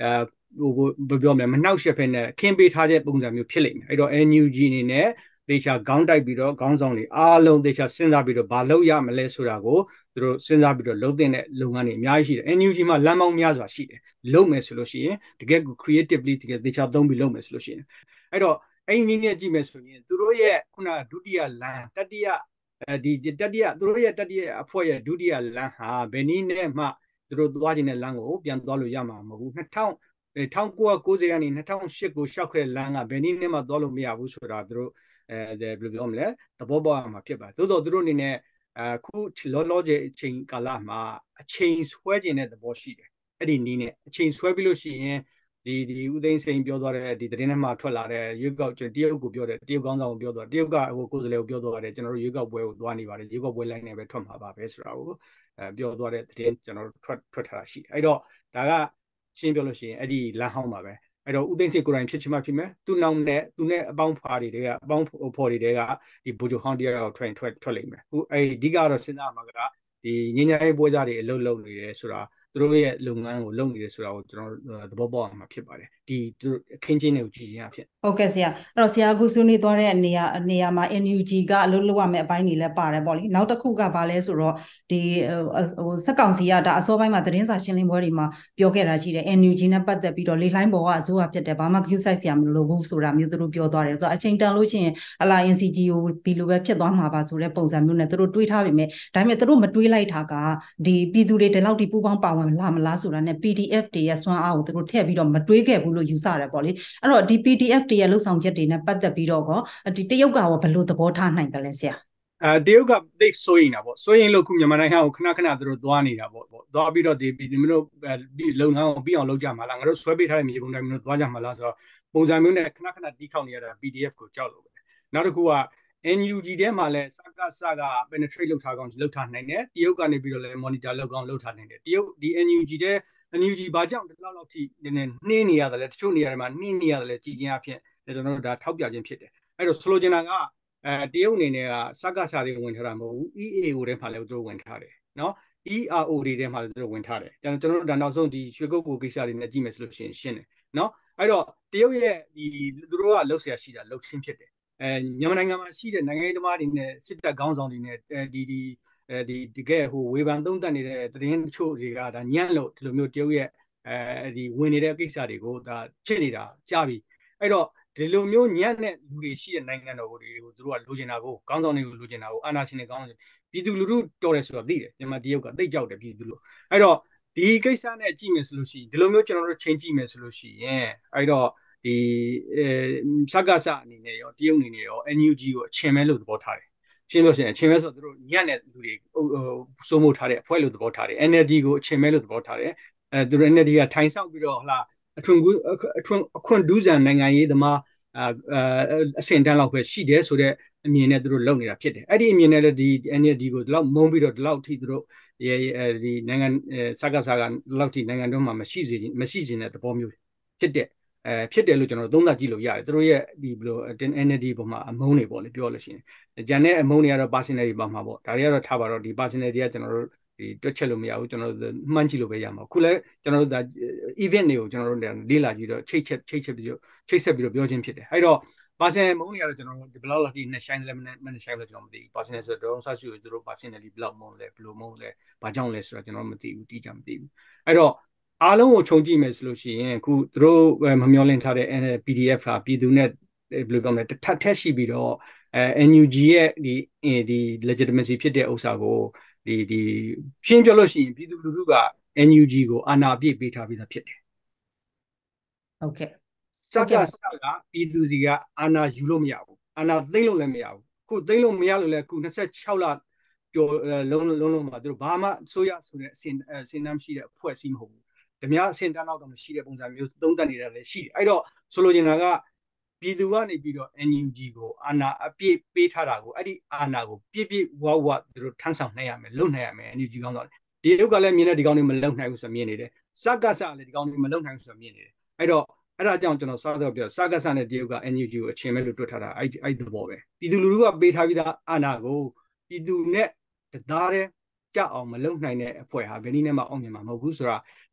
ဘယ်ပြောမလဲမနှောက်ယှက်ဖက်နဲ့ခင်းပေးထားတဲ့ပုံစံမျိုးဖြစ်လိမ့်မယ်အဲ့တော့ N U G အနေနဲ့သေချာခေါင်းတိုက်ပြီးတော့ခေါင်းဆောင်တွေအားလုံးသေချာစဉ်းစားပြီးတော့ဘာလုပ်ရမလဲဆိုတာကိုသူတို့စဉ်းစားပြီးတော့လုပ်တဲ့လုပ်ငန်းတွေအများကြီးရှိတယ် N U G မှာလမ်းပေါင်းများစွာရှိတယ်လုပ်မယ်ဆိုလို့ရှိရင်တကယ်ကို creatively တကယ်သေချာသုံးပြီးလုပ်မယ်ဆိုလို့ရှိရင်အဲ့တော့အဲ့ဒီနည်းနဲ့ကြည့်မယ်ဆိုရင်သူတို့ရဲ့ခုနဒုတိယလမ်းတတိယအဲဒီတတိယသူတို့ရဲ့တတိယအဖွဲ့ရဲ့ဒုတိယလမ်းဟာဘယ်နည်းနဲ့မှသူတို့သွားခြင်းတဲ့လမ်းကိုပြန်သွားလို့ရမှာမဟုတ်ဘူးနှစ်ထောင်၁၉၉၀ကနေ၂၀၀၈ကိုရှောက်ခဲ့တဲ့လမ်းကဘယ်နည်းနဲ့မှသွားလို့မရဘူးဆိုတာသူတို့အဲဘယ်လိုပြောမလဲသဘောပေါက်မှာဖြစ်ပါတယ်သို့တော့သူတို့အနေနဲ့အခုလောလောဆယ်အချိန်ကာလမှာအချိန်ဆွဲခြင်းတဲ့သဘောရှိတယ်အဲ့ဒီနည်းနဲ့အချိန်ဆွဲပြီးလို့ရှိရင်ဒီဒီဦးသိန်းစိန်ပြောသွားတဲ့ဒီသတင်းထဲမှာထွက်လာတဲ့ရွေးကောက်တရုတ်ကိုပြောတယ်တရုတ်ကောင်းဆောင်ကိုပြောသွားတရုတ်ကဟိုကိုယ်စားလှယ်ကိုပြောသွားတယ်ကျွန်တော်တို့ရွေးကောက်ပွဲကိုသွားနေပါတယ်ရွေးကောက်ပွဲလိုက်နေပဲထွက်မှာပါပဲဆိုတာကိုအဲပြောသွားတဲ့သတင်းကျွန်တော်တို့ထွက်ထွက်ထားတာရှိအဲ့တော့ဒါကရှင်းပြောလို့ရှိရင်အဲ့ဒီလမ်းဟောင်းပါပဲအဲ့တော့ဦးသိန်းစိန်ကိုယ်တိုင်ဖြစ်ချင်မှဖြစ်မယ်သူ့နောက်နဲ့သူနဲ့အပေါင်းဖွာတွေတွေကအပေါင်းဖော်တွေတွေကဒီဘိုဂျိုဟောင်းတရားကိုထွက်ထွက်ထွက်လိမ့်မယ်အခုအဲ့ဒီအဓိကတော့စဉ်းစားမှာကဒီငင်းညာရေးပွဲစားတွေအလုပ်လုပ်နေတယ်ဆိုတာသူတို့ရဲ့လုပ်ငန်းကိုလုပ်နေတယ်ဆိုတာကိုကျွန်တော်သဘောပေါက်အောင်မှာဖြစ်ပါတယ်ဒီသူတို့အခင်းချင်းတွေကိုကြည့်ရင်အဖြစ်ဟုတ်ကဲ့ဆရာအဲ့တော့ဆရာအခုဆွေးနွေးသွားတဲ့နေရာနေရာမှာ N U G ကအလုပ်လုပ်ရမယ့်အပိုင်းတွေလည်းပါတယ်ပေါ့လေနောက်တစ်ခုကဘာလဲဆိုတော့ဒီဟိုစက်ကောင်စီကဒါအစောပိုင်းမှာသတင်းစာရှင်းလင်းပွဲတွေမှာပြောခဲ့တာရှိတယ် N U G နဲ့ပတ်သက်ပြီးတော့လေလှိုင်းပေါ်ကအစိုးရဖြစ်တယ်ဘာမှ Q site ဆရာမလိုဘူးဆိုတာမျိုးသူတို့ပြောသွားတယ်ဆိုတော့အချိန်တန်လို့ရှိရင်အလား N C G ကိုဒီလိုပဲဖြစ်သွားမှာပါဆိုတဲ့ပုံစံမျိုးနဲ့သူတို့တွေးထားပေမဲ့ဒါပေမဲ့သူတို့မတွေးလိုက်တာကဒီပြည်သူတွေဒီလောက်ဒီပူပေါင်းပါဝင်လာမလားဆိုတာနဲ့ P D F တွေရဲ့စွမ်းအားကိုသူတို့ထည့်ပြီးတော့မတွေးခဲ့ဘူးလို့ယူဆတယ်ပေါ့လေအဲ့တော့ဒီ P D F တွေရဲ့လှုပ်ဆောင်ချက်တွေနဲ့ပတ်သက်ပြီးတော့ကောဒီတရုတ်ကရောဘယ်လိုသဘောထားနိုင်တယ်လဲဆရာအဲတရုတ်ကသိဆိုရင်တာပေါ့ဆိုရင်လို့ခုမြန်မာနိုင်ငံကိုခဏခဏသူတို့သွားနေတာပေါ့သွားပြီးတော့ဒီမင်းတို့လုံငန်းကိုပြီးအောင်လုပ်ကြမှာလားငါတို့ဆွဲပေးထားတဲ့မြေပုံတိုင်းမင်းတို့သွားကြမှာလားဆိုတော့ပုံစံမျိုးနဲ့ခဏခဏတီးခေါက်နေရတာ P D F ကိုကြောက်လို့ပဲနောက်တစ်ခုက N U G ထဲမှာလဲစကစက penetrate လုပ်ထားကောင်းလုပ်ထားနိုင်တယ်တရုတ်ကနေပြီးတော့လဲ monitor လုပ်ကောင်းလုပ်ထားနိုင်တယ်တရုတ်ဒီ N U G ထဲ N U G ဘာကြောင့်ဒီလောက်လောက်ထိနည်းနည်းနှင်းနေရတယ်လဲတချို့နေရာတွေမှာနှင်းနေရတယ်လဲကြည်ချင်းအဖြစ်ကျွန်တော်တို့ဒါထောက်ပြခြင်းဖြစ်တယ်အဲ့တော့ဆိုလိုချင်တာကအဲတရုတ်အနေနဲ့ကစကစတွေဝင်ထားတာမဟုတ်ဘူး E A O ထဲမှာလည်းသူတို့ဝင်ထားတယ်နော် E R O တွေထဲမှာလည်းသူတို့ဝင်ထားတယ်ကျွန်တော်တို့ဒါနောက်ဆုံးဒီရွှေကုတ်ကိုကိစ္စတွေနဲ့ကြည့်မယ်ဆိုလို့ရှိရင်ရှင်းတယ်နော်အဲ့တော့တရုတ်ရဲ့ဒီသူတို့ကလှုပ်ရှားရှိတာလှုပ်ချင်းဖြစ်တယ်အဲမြန်မာနိုင်ငံမှာရှိတဲ့နိုင်ငံရေးသမားတွေနဲ့စစ်တပ်ခေါင်းဆောင်တွေနဲ့ဒီဒီအဲဒီတကယ်ဟိုဝေဖန်သုံးသပ်နေတဲ့သတင်းတချို့တွေကဒါညံ့လို့ဒီလိုမျိုးတရုတ်ရဲ့အဲဒီဝင်နေတဲ့ကိစ္စတွေကိုဒါဖြစ်နေတာကြားပြီအဲ့တော့ဒီလိုမျိုးညံ့တဲ့လူတွေရှိတဲ့နိုင်ငံတော်တွေကိုသူတို့ကလိုချင်တာကိုခေါင်းဆောင်တွေကိုလိုချင်တာကိုအာဏာရှင်တွေခေါင်းဆောင်ပြည်သူလူထုတော်တယ်ဆိုတော့သိတယ်မြန်မာတရုတ်ကသိကြောက်တယ်ပြည်သူလူအဲ့တော့ဒီကိစ္စနဲ့ကြည့်မယ်ဆိုလို့ရှိရင်ဒီလိုမျိုးကျွန်တော်တို့ချိန်ကြည့်မယ်ဆိုလို့ရှိရင်အဲ့တော့ဒီအဲစကားစအနေနဲ့ရောတရုတ်အနေနဲ့ရော N U G ကိုအချင်းမဲလို့သဘောထားတယ်ရှင်းလို့ရှိရင်အချင်းမဲဆိုတော့သူတို့ညံ့တဲ့လူတွေစိုးမိုးထားတဲ့အဖွဲ့လို့သဘောထားတယ် N L D ကိုအချင်းမဲလို့သဘောထားတယ်အဲသူတို့ N L D ကထိုင်ဆောက်ပြီးတော့ဟလာအထွန်းအထွန်းအခွင့်ဒူးဆန်နိုင်ငံရေးသမားအာအဆင့်တန်းလောက်ပဲရှိတယ်ဆိုတော့အမြင်နဲ့သူတို့လုပ်နေတာဖြစ်တယ်အဲ့ဒီအမြင်နဲ့လည်းဒီ N L D ကိုဒီလောက်မုန်းပြီးတော့ဒီလောက်ထိသူတို့ဒီနိုင်ငံစကားစကားဒီလောက်ထိနိုင်ငံတော်မှာမရှိစေမရှိစေတဲ့သဘောမျိုးဖြစ်တဲ့အဲဖြစ်တယ်လို့ကျွန်တော်သုံးသပ်ကြည့်လို့ရတယ်သူတို့ရဲ့ဒီဘယ်လို N L D ပုံမှာအမုန်းတွေပေါ့လေပြောလို့ရှိရင်ဂျန်တဲ့အမုန်းတွေကတော့ personality ပုံမှာပေါ့ဒါတွေကတော့ထားပါတော့ဒီ personality ကကျွန်တော်တို့ဒီတွက်ချက်လို့မရဘူးကျွန်တော်တို့မှန်းကြည့်လို့ပဲရမှာခုလဲကျွန်တော်တို့ဒါ event တွေကိုကျွန်တော်တို့လေ့လာကြည့်တော့ချိတ်ချက်ချိတ်ချက်ပြီးတော့ချိတ်ဆက်ပြီးတော့ပြောချင်းဖြစ်တယ်အဲ့တော့ personal မုန်းတွေကတော့ကျွန်တော်တို့ဒီဘလောက်လောက်ဒီနဲ့ဆိုင်လဲမနဲ့ဆိုင်လဲကျွန်တော်မသိဘူး personal ဆိုတော့ဆက်စုသူတို့ personally ဘလောက်မုန်းလဲဘယ်လိုမုန်းလဲဘာကြောင့်လဲဆိုတော့ကျွန်တော်မသိဘူးတိကျမသိဘူးအဲ့တော့အားလုံးကိုခြုံကြည့်မယ်ဆိုလို့ရှိရင်အခုသူတို့မမျှော်လင့်ထားတဲ့ P D F ဟာပြည်သူနဲ့ဘယ်လိုပြောမလဲတစ်ထပ်ထက်ရှိပြီးတော့အဲ N U G ရဲ့ဒီဒီ legitimacy ဖြစ်တဲ့ဥစ္စာကိုဒီဒီရှင်းပြလို့ရှိရင်ပြည်သူလူထုက N U G ကိုအာဏာပြည့်ပေးထားပြီးသားဖြစ်တယ်ဟုတ်ကဲ့စကားစကားပြည်သူစီကအာဏာယူလို့မရဘူးအာဏာသိမ်းလို့လည်းမရဘူးခုသိမ်းလို့မရလို့လည်းခု၂၆လကျော်လုံးလုံးလုံးမှာသူတို့ဘာမှဆိုရဆိုတဲ့အစင်အစင်တမ်းရှိတဲ့အဖွဲ့အစည်းမဟုတ်ဘူးဓမြအစင်တမ်းတော့တော့မရှိတဲ့ပုံစံမျိုးသုံးသပ်နေတာလည်းရှိတယ်အဲ့တော့ဆိုလိုချင်တာကပြည်သူကနေပြီးတော့ N U G ကိုအာဏာအပြည့်ပေးထားတာကိုအဲ့ဒီအာဏာကိုပြည့်ပြည့်ဝဝသူတို့ထမ်းဆောင်နိုင်ရမယ်လုပ်နိုင်ရမယ် N U G ကောင်းတော့ဒီရုပ်ကလည်းမြင်တဲ့ဒီကောင်းတွေမလုံနိုင်ဘူးဆိုမြင်နေတယ်စကစလည်းဒီကောင်းတွေမလုံနိုင်ဘူးဆိုမြင်နေတယ်အဲ့တော့အဲ့ဒါကြောင့်ကျွန်တော်စောစောပြောစကစနဲ့တရုတ်က N U G ကိုအချင်းမဲ့လို့တွက်ထားတာအဲ့အဲ့သဘောပဲပြည်သူလူထုကပေးထားပြီးသားအာဏာကိုပြည်သူနဲ့တသားတည်းကြောက်အောင်မလုံနိုင်တဲ့အဖွဲ့ဟာဘယ်နည်းနဲ့မှအောင်မြင်မှာမဟုတ်ဘူးဆိုတာတရုတ်က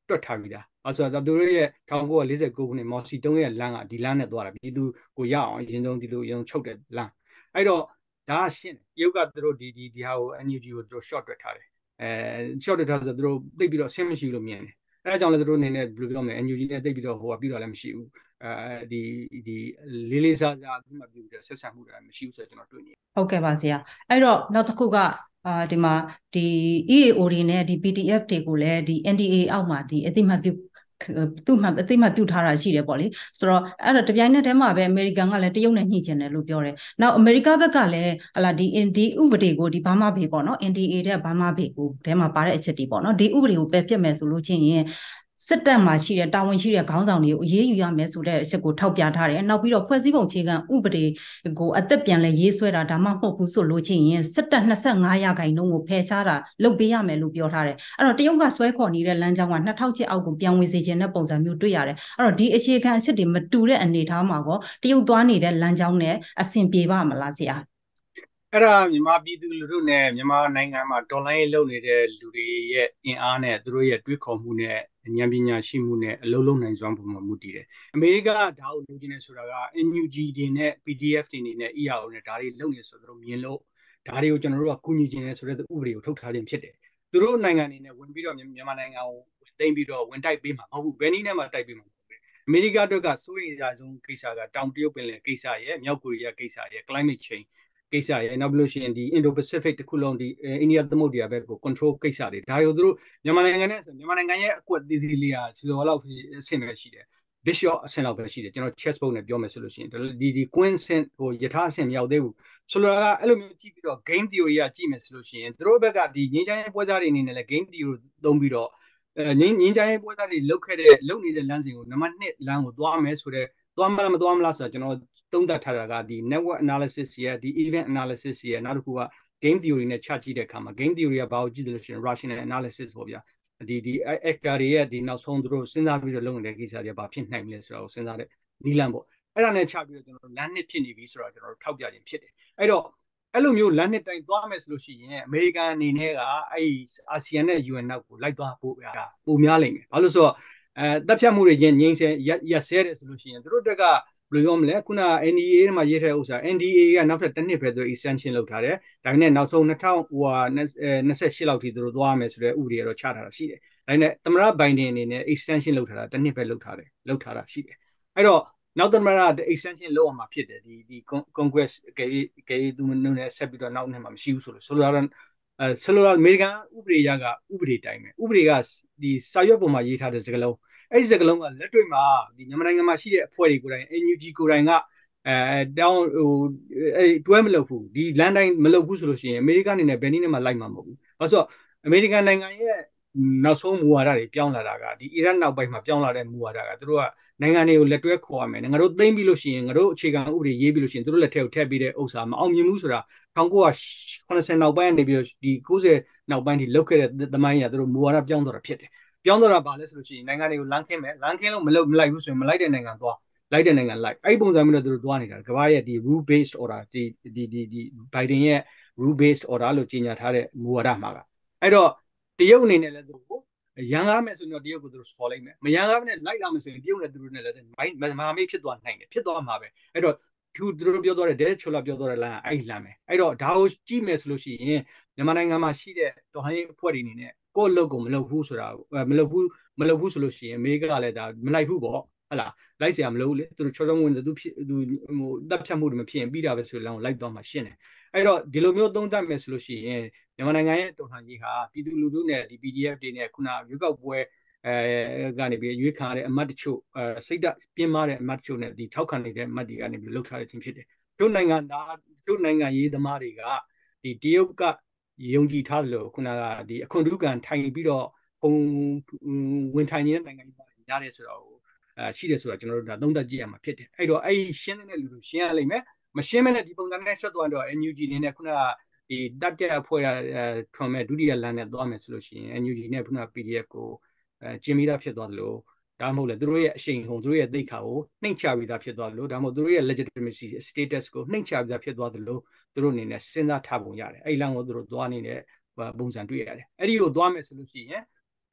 တွက်ထားပြီးသားအဲဆိုတော့သူတို့ရဲ့one thousand nine hundred forty-nineခုနှစ်မော်စီတုံးရဲ့လမ်းကဒီလမ်းနဲ့သွားတာပြည်သူကိုရအောင်အရင်ဆုံးဒီလိုအရင်ချုပ်တဲ့လမ်းအဲ့တော့ဒါကရှင်းတယ်ရုပ်ကသူတို့ဒီဒီဒီဟာကို N U G ကိုသူတို့ short တွက်ထားတယ်အဲ short တွက်ထားဆိုသူတို့သိပြီးတော့ဆင်းမရှိလို့မြင်တယ်အဲအကြောင်းလည်းသူတို့အနေနဲ့ဘယ်လိုပြောမလဲ N U G နဲ့သိပြီးတော့ဟိုကပြီးတော့လည်းမရှိဘူးအဲဒီဒီလေးလေးစားစားဒီမှာပြီးတော့ဆက်ဆံမှုတွေမရှိဘူးဆိုတော့ကျွန်တော်တွေ့နေဟုတ်ကဲ့ပါဆရာအဲ့တော့နောက်တစ်ခုကအာဒီမှာဒီ E A O တွေနဲ့ဒီ P T F တွေကိုလည်းဒီ N D A အောက်မှာဒီအသိမှတ်ပြုသူ့မှာအသိမှတ်ပြုထားတာရှိတယ်ပေါ့လေဆိုတော့အဲ့တော့တပြိုင်နက်တည်းမှာပဲအမေရိကန်ကလည်းတရုတ်နဲ့ညှိကျင်တယ်လို့ပြောတယ်နောက်အမေရိကဘက်ကလည်းဟလာဒီဒီဥပဒေကိုဒီဘာမှဘေပေါ့နော် N D A တဲ့ဘာမှဘေကိုထဲမှာပါတဲ့အချက်တွေပေါ့နော်ဒီဥပဒေကိုပယ်ပြစ်မယ်ဆိုလို့ချင်းရင်စစ်တပ်မှာရှိတဲ့တာဝန်ရှိတဲ့ခေါင်းဆောင်တွေကိုအရေးယူရမယ်ဆိုတဲ့အချက်ကိုထောက်ပြထားတယ်။နောက်ပြီးတော့ဖွဲ့စည်းပုံအခြေခံဥပဒေကိုအသက်ပြန်လဲရေးဆွဲတာဒါမှမဟုတ်ဘူးဆိုလို့ချင်းရင်စစ်တပ်twenty-fiveရာခိုင်နှုန်းကိုဖယ်ရှားတာလုပ်ပေးရမယ်လို့ပြောထားတယ်။အဲ့တော့တရုတ်ကဆွဲခေါ်နေတဲ့လမ်းကြောင်းကtwo thousand eightအောက်ကိုပြန်ဝင်စေခြင်းတဲ့ပုံစံမျိုးတွေ့ရတယ်။အဲ့တော့ဒီအခြေခံအချက်တွေမတူတဲ့အနေအထားမှာကောတရုတ်သွားနေတဲ့လမ်းကြောင်းနဲ့အဆင်ပြေပါမလားဆရာ။အဲ့ဒါမြန်မာပြည်သူလူထုနဲ့မြန်မာနိုင်ငံမှာတော်လှန်ရေးလုပ်နေတဲ့လူတွေရဲ့အင်အားနဲ့သူတို့ရဲ့တွေးခေါ်မှုနဲ့ဉာဏ်ပညာရှိမှုနဲ့အလုံးလုံးနိုင်စွမ်းပုံမှာမူတည်တယ်။အမေရိကဒါကိုလုပ်ချင်နေဆိုတာက N U G တွေနဲ့ P D F တွေနဲ့ E A O နဲ့ဒါတွေလုပ်နေဆိုတော့မြင်လို့ဒါတွေကိုကျွန်တော်တို့ကကူညီချင်တယ်ဆိုတဲ့ဥပဒေကိုထုတ်ထားခြင်းဖြစ်တယ်။သူတို့နိုင်ငံအနေနဲ့ဝင်ပြီးတော့မြန်မာနိုင်ငံကိုသိမ်းပြီးတော့ဝင်တိုက်ပေးမှာမဟုတ်ဘူး။ဘယ်နည်းနဲ့မှတိုက်ပေးမှာမဟုတ်ဘူး။အမေရိကအတွက်ကစိုးရိမ်ကြဆုံးကိစ္စကတောင်တရုတ်ပင်လယ်ကိစ္စရဲ့မြောက်ကိုရီးယားကိစ္စရဲ့ climate changeကိစ္စရဲ့နောက်ပြီးလို့ရှိရင်ဒီ Indo-Pacific တခုလုံးဒီအိန္ဒိယသမုဒ္ဒရာဘက်ကို control ကိစ္စတွေဒါတွေကိုသူတို့မြန်မာနိုင်ငံနဲ့မြန်မာနိုင်ငံရဲ့အကွက်သေးသေးလေးဟာဒီလိုလောက်အဆင့်ပဲရှိတယ် dish shot အဆင့်လောက်ပဲရှိတယ်ကျွန်တော် chessboard နဲ့ပြောမယ်ဆိုလို့ရှိရင်ဒီဒီ queen ဆင့်ဟိုယထာအဆင့်မရောက်သေးဘူးဆိုလိုတာကအဲ့လိုမျိုးကြည့်ပြီးတော့ game theory ကကြည့်မယ်ဆိုလို့ရှိရင်သူတို့ဘက်ကဒီငင်းချိုင်းပွဲစားတွေအနေနဲ့လည်း game theory သုံးပြီးတော့ငင်းငင်းချိုင်းပွဲစားတွေလုတ်ခဲ့တဲ့လုတ်နေတဲ့လမ်းစဉ်ကိုနံပါတ်twoလမ်းကိုသွားမယ်ဆိုတော့သွားမလားမသွားမလားဆိုတော့ကျွန်တော်သုံးသပ်ထားတာကဒီ network analysis ရဲ့ဒီ event analysis ရဲ့နောက်တစ်ခုက game theory နဲ့ချကြည့်တဲ့အခါမှာ game theory ကဘာကိုကြည့်တယ်လို့ရှိရင် rational analysis ပေါ့ဗျာဒီဒီ actor တွေရဲ့ဒီနောက်ဆုံးသူတို့စဉ်းစားပြီးတော့လုပ်နေတဲ့ကိစ္စတွေဘာဖြစ်နိုင်မလဲဆိုတာကိုစဉ်းစားတဲ့နီးလန့်ပေါ့အဲ့ဒါနဲ့ချပြီးတော့ကျွန်တော်လမ်းနှစ်ဖြစ်နေပြီဆိုတော့ကျွန်တော်တို့ထောက်ပြခြင်းဖြစ်တယ်အဲ့တော့အဲ့လိုမျိုးလမ်းနှစ်တိုင်းသွားမယ်ဆိုလို့ရှိရင်အမေရိကန်အနေနဲ့ကအဲ့အာဆီယံနဲ့ U N နောက်ကိုလိုက်သွားဖို့ပိုများလိမ့်မယ်ဘာလို့ဆိုတော့အဲတပ်ဖြတ်မှုတွေချင်းငိမ့်ဆဲရက်ဆဲတယ်ဆိုလို့ရှိရင်တို့တက်ကဘယ်လိုပြောမလဲခုန N D A ထဲမှာရေးထားတဲ့ဥစ္စာ N D A ကနောက်ထပ်တစ်နှစ်ပဲသူ extension လုပ်ထားတယ်ဒါပေမဲ့နောက်ဆုံးtwo thousand twenty-eightလောက်ထိသူတို့သွားမယ်ဆိုတဲ့ဥပဒေတော့ချထားတာရှိတယ်ဒါပေမဲ့သမ္မတဘိုင်ဒန်အနေနဲ့ extension လုပ်ထားတာတစ်နှစ်ပဲလုပ်ထားတယ်လုပ်ထားတာရှိတယ်အဲ့တော့နောက်သမ္မတ extension လုပ်အောင်မှာဖြစ်တယ်ဒီဒီ congress ကေကေသူမနုနဲ့ဆက်ပြီးတော့နောက်နှစ်မှာမရှိဘူးဆိုလို့ဆိုလိုတာအဲဆိုလိုတာအမေရိကန်ဥပဒေရကဥပဒေတိုင်းပဲဥပဒေကဒီစာရွက်ပေါ်မှာရေးထားတဲ့စကားလုံးအဲ့ဒီစကားလုံးကလက်တွေ့မှာဒီမြန်မာနိုင်ငံမှာရှိတဲ့အဖွဲ့တွေကိုယ်တိုင် N U G ကိုယ်တိုင်ကအဲတောင်းဟိုအဲတွဲမလုပ်ဘူးဒီလန်တိုင်းမလုပ်ဘူးဆိုလို့ရှိရင်အမေရိကန်အနေနဲ့ဘယ်နည်းနဲ့မှလိုက်မှာမဟုတ်ဘူး။ဘာလို့ဆိုတော့အမေရိကန်နိုင်ငံရဲ့နောက်ဆုံးမူဝါဒတွေပြောင်းလာတာကဒီအီရတ်နောက်ပိုင်းမှာပြောင်းလာတဲ့မူဝါဒကသူတို့ကနိုင်ငံတွေကိုလက်တွဲခေါ်ရမယ်ငါတို့သိမ်းပြီးလို့ရှိရင်ငါတို့အခြေခံဥပဒေရေးပြီးလို့ရှိရင်သူတို့လက်ထက်ကိုထည့်ပြီးတဲ့ဥစ္စာမအောင်မြင်ဘူးဆိုတာnineteen eightyနောက်ပိုင်းကနေပြီးတော့ဒီninetyနောက်ပိုင်းထိလောက်ခဲ့တဲ့သမိုင်းရသူတို့မူဝါဒပြောင်းသွားတာဖြစ်တယ်ပြောင်းသွားတာပါလဲဆိုလို့ရှိရင်နိုင်ငံတွေကိုလမ်းခင်းမယ်လမ်းခင်းလို့မလုပ်မလိုက်ဘူးဆိုရင်မလိုက်တဲ့နိုင်ငံသွားလိုက်တဲ့နိုင်ငံလိုက်အဲ့ဒီပုံစံမျိုးနဲ့သူတို့သွားနေတာကမ္ဘာရဲ့ဒီ rule based order ဒီဒီဒီဒီ Biden ရဲ့ rule based order လို့ကြေညာထားတဲ့မူဝါဒမှာကအဲ့တော့တရုတ်အနေနဲ့လည်းသူတို့ရန်ကားမယ်ဆိုရင်တော့တရုတ်ကိုသူတို့ခေါ်လိုက်မယ်မရန်ကားနဲ့လိုက်လာမယ်ဆိုရင်တရုတ်နဲ့သူတို့နဲ့လည်းမဟာမိတ်ဖြစ်သွားနိုင်တယ်ဖြစ်သွားမှာပဲအဲ့တော့သူတို့ပြောသွားတဲ့ Derek Chola ပြောသွားတဲ့လမ်းအဲ့လမ်းပဲအဲ့တော့ဒါကိုကြည့်မယ်ဆိုလို့ရှိရင်မြန်မာနိုင်ငံမှာရှိတဲ့တော်ဟန်ရေးအဖွဲ့တွေအနေနဲ့ကိုယ့်အလုပ်ကိုမလုပ်ဘူးဆိုတာမလုပ်ဘူးမလုပ်ဘူးဆိုလို့ရှိရင်အမေရိကလည်းဒါမလိုက်ဘူးပေါ့ဟုတ်လားလိုက်เสียမလို့လေသူတို့ချောချောဝင်သူဖြစ်သူဟိုတပ်ဖြတ်မှုတွေမဖြစ်ရင်ပြီးတာပဲဆိုလမ်းကိုလိုက်သွားမှရှင်းတယ်အဲ့တော့ဒီလိုမျိုးသုံးသပ်မယ်ဆိုလို့ရှိရင်မြန်မာနိုင်ငံရဲ့တော်လှန်ရေးဟာပြည်သူလူထုနဲ့ဒီ P D F တွေနဲ့ခုနရွေးကောက်ပွဲအဲကနေပြီးရွေးခံရတဲ့အမတ်တချို့အဲစိတ်ဓာတ်ပြင်းမာတဲ့အမတ်တချို့နဲ့ဒီထောက်ခံနေတဲ့အမတ်တွေကနေပြီးလှုပ်ထားတဲ့အချင်းဖြစ်တယ်တို့နိုင်ငံသားတို့နိုင်ငံရေးသမားတွေကဒီတရုတ်ကယုံကြည်ထားသလိုခုနကဒီအခွန်ဒုကန်ထိုင်ပြီးတော့ပုံဝင်ထိုင်နေတဲ့နိုင်ငံတွေရတယ်ဆိုတော့အဲရှိတယ်ဆိုတော့ကျွန်တော်တို့ဒါသုံးသပ်ကြည့်ရမှာဖြစ်တယ်အဲ့တော့အဲ့ရှင်းတဲ့လူတွေရှင်းရလိမ့်မယ်မရှင်းမနဲ့ဒီပုံစံနဲ့ဆက်သွားတော့ N U G နေနဲ့ခုနကဒီတက်တဲ့အဖွဲ့ရထွန်မဲ့ဒုတိယလမ်းနဲ့သွားမယ်ဆိုလို့ရှိရင် N U G နဲ့ခုနက P D F ကိုအဲကျင်းပြီးသားဖြစ်သွားတယ်လို့ဒါမှမဟုတ်လေသူတို့ရဲ့အရှိန်ဟုန်သူတို့ရဲ့သိက္ခာကိုနှိမ့်ချပြီးသားဖြစ်သွားတယ်လို့ဒါမှမဟုတ်သူတို့ရဲ့ legitimacy status ကိုနှိမ့်ချပြီးသားဖြစ်သွားတယ်လို့သူတို့အနေနဲ့စဉ်းစားထားပုံရတယ်အဲ့လမ်းကိုသူတို့သွားနေတဲ့ပုံစံတွေ့ရတယ်အဲ့ဒီကိုသွားမယ်ဆိုလို့ရှိရင်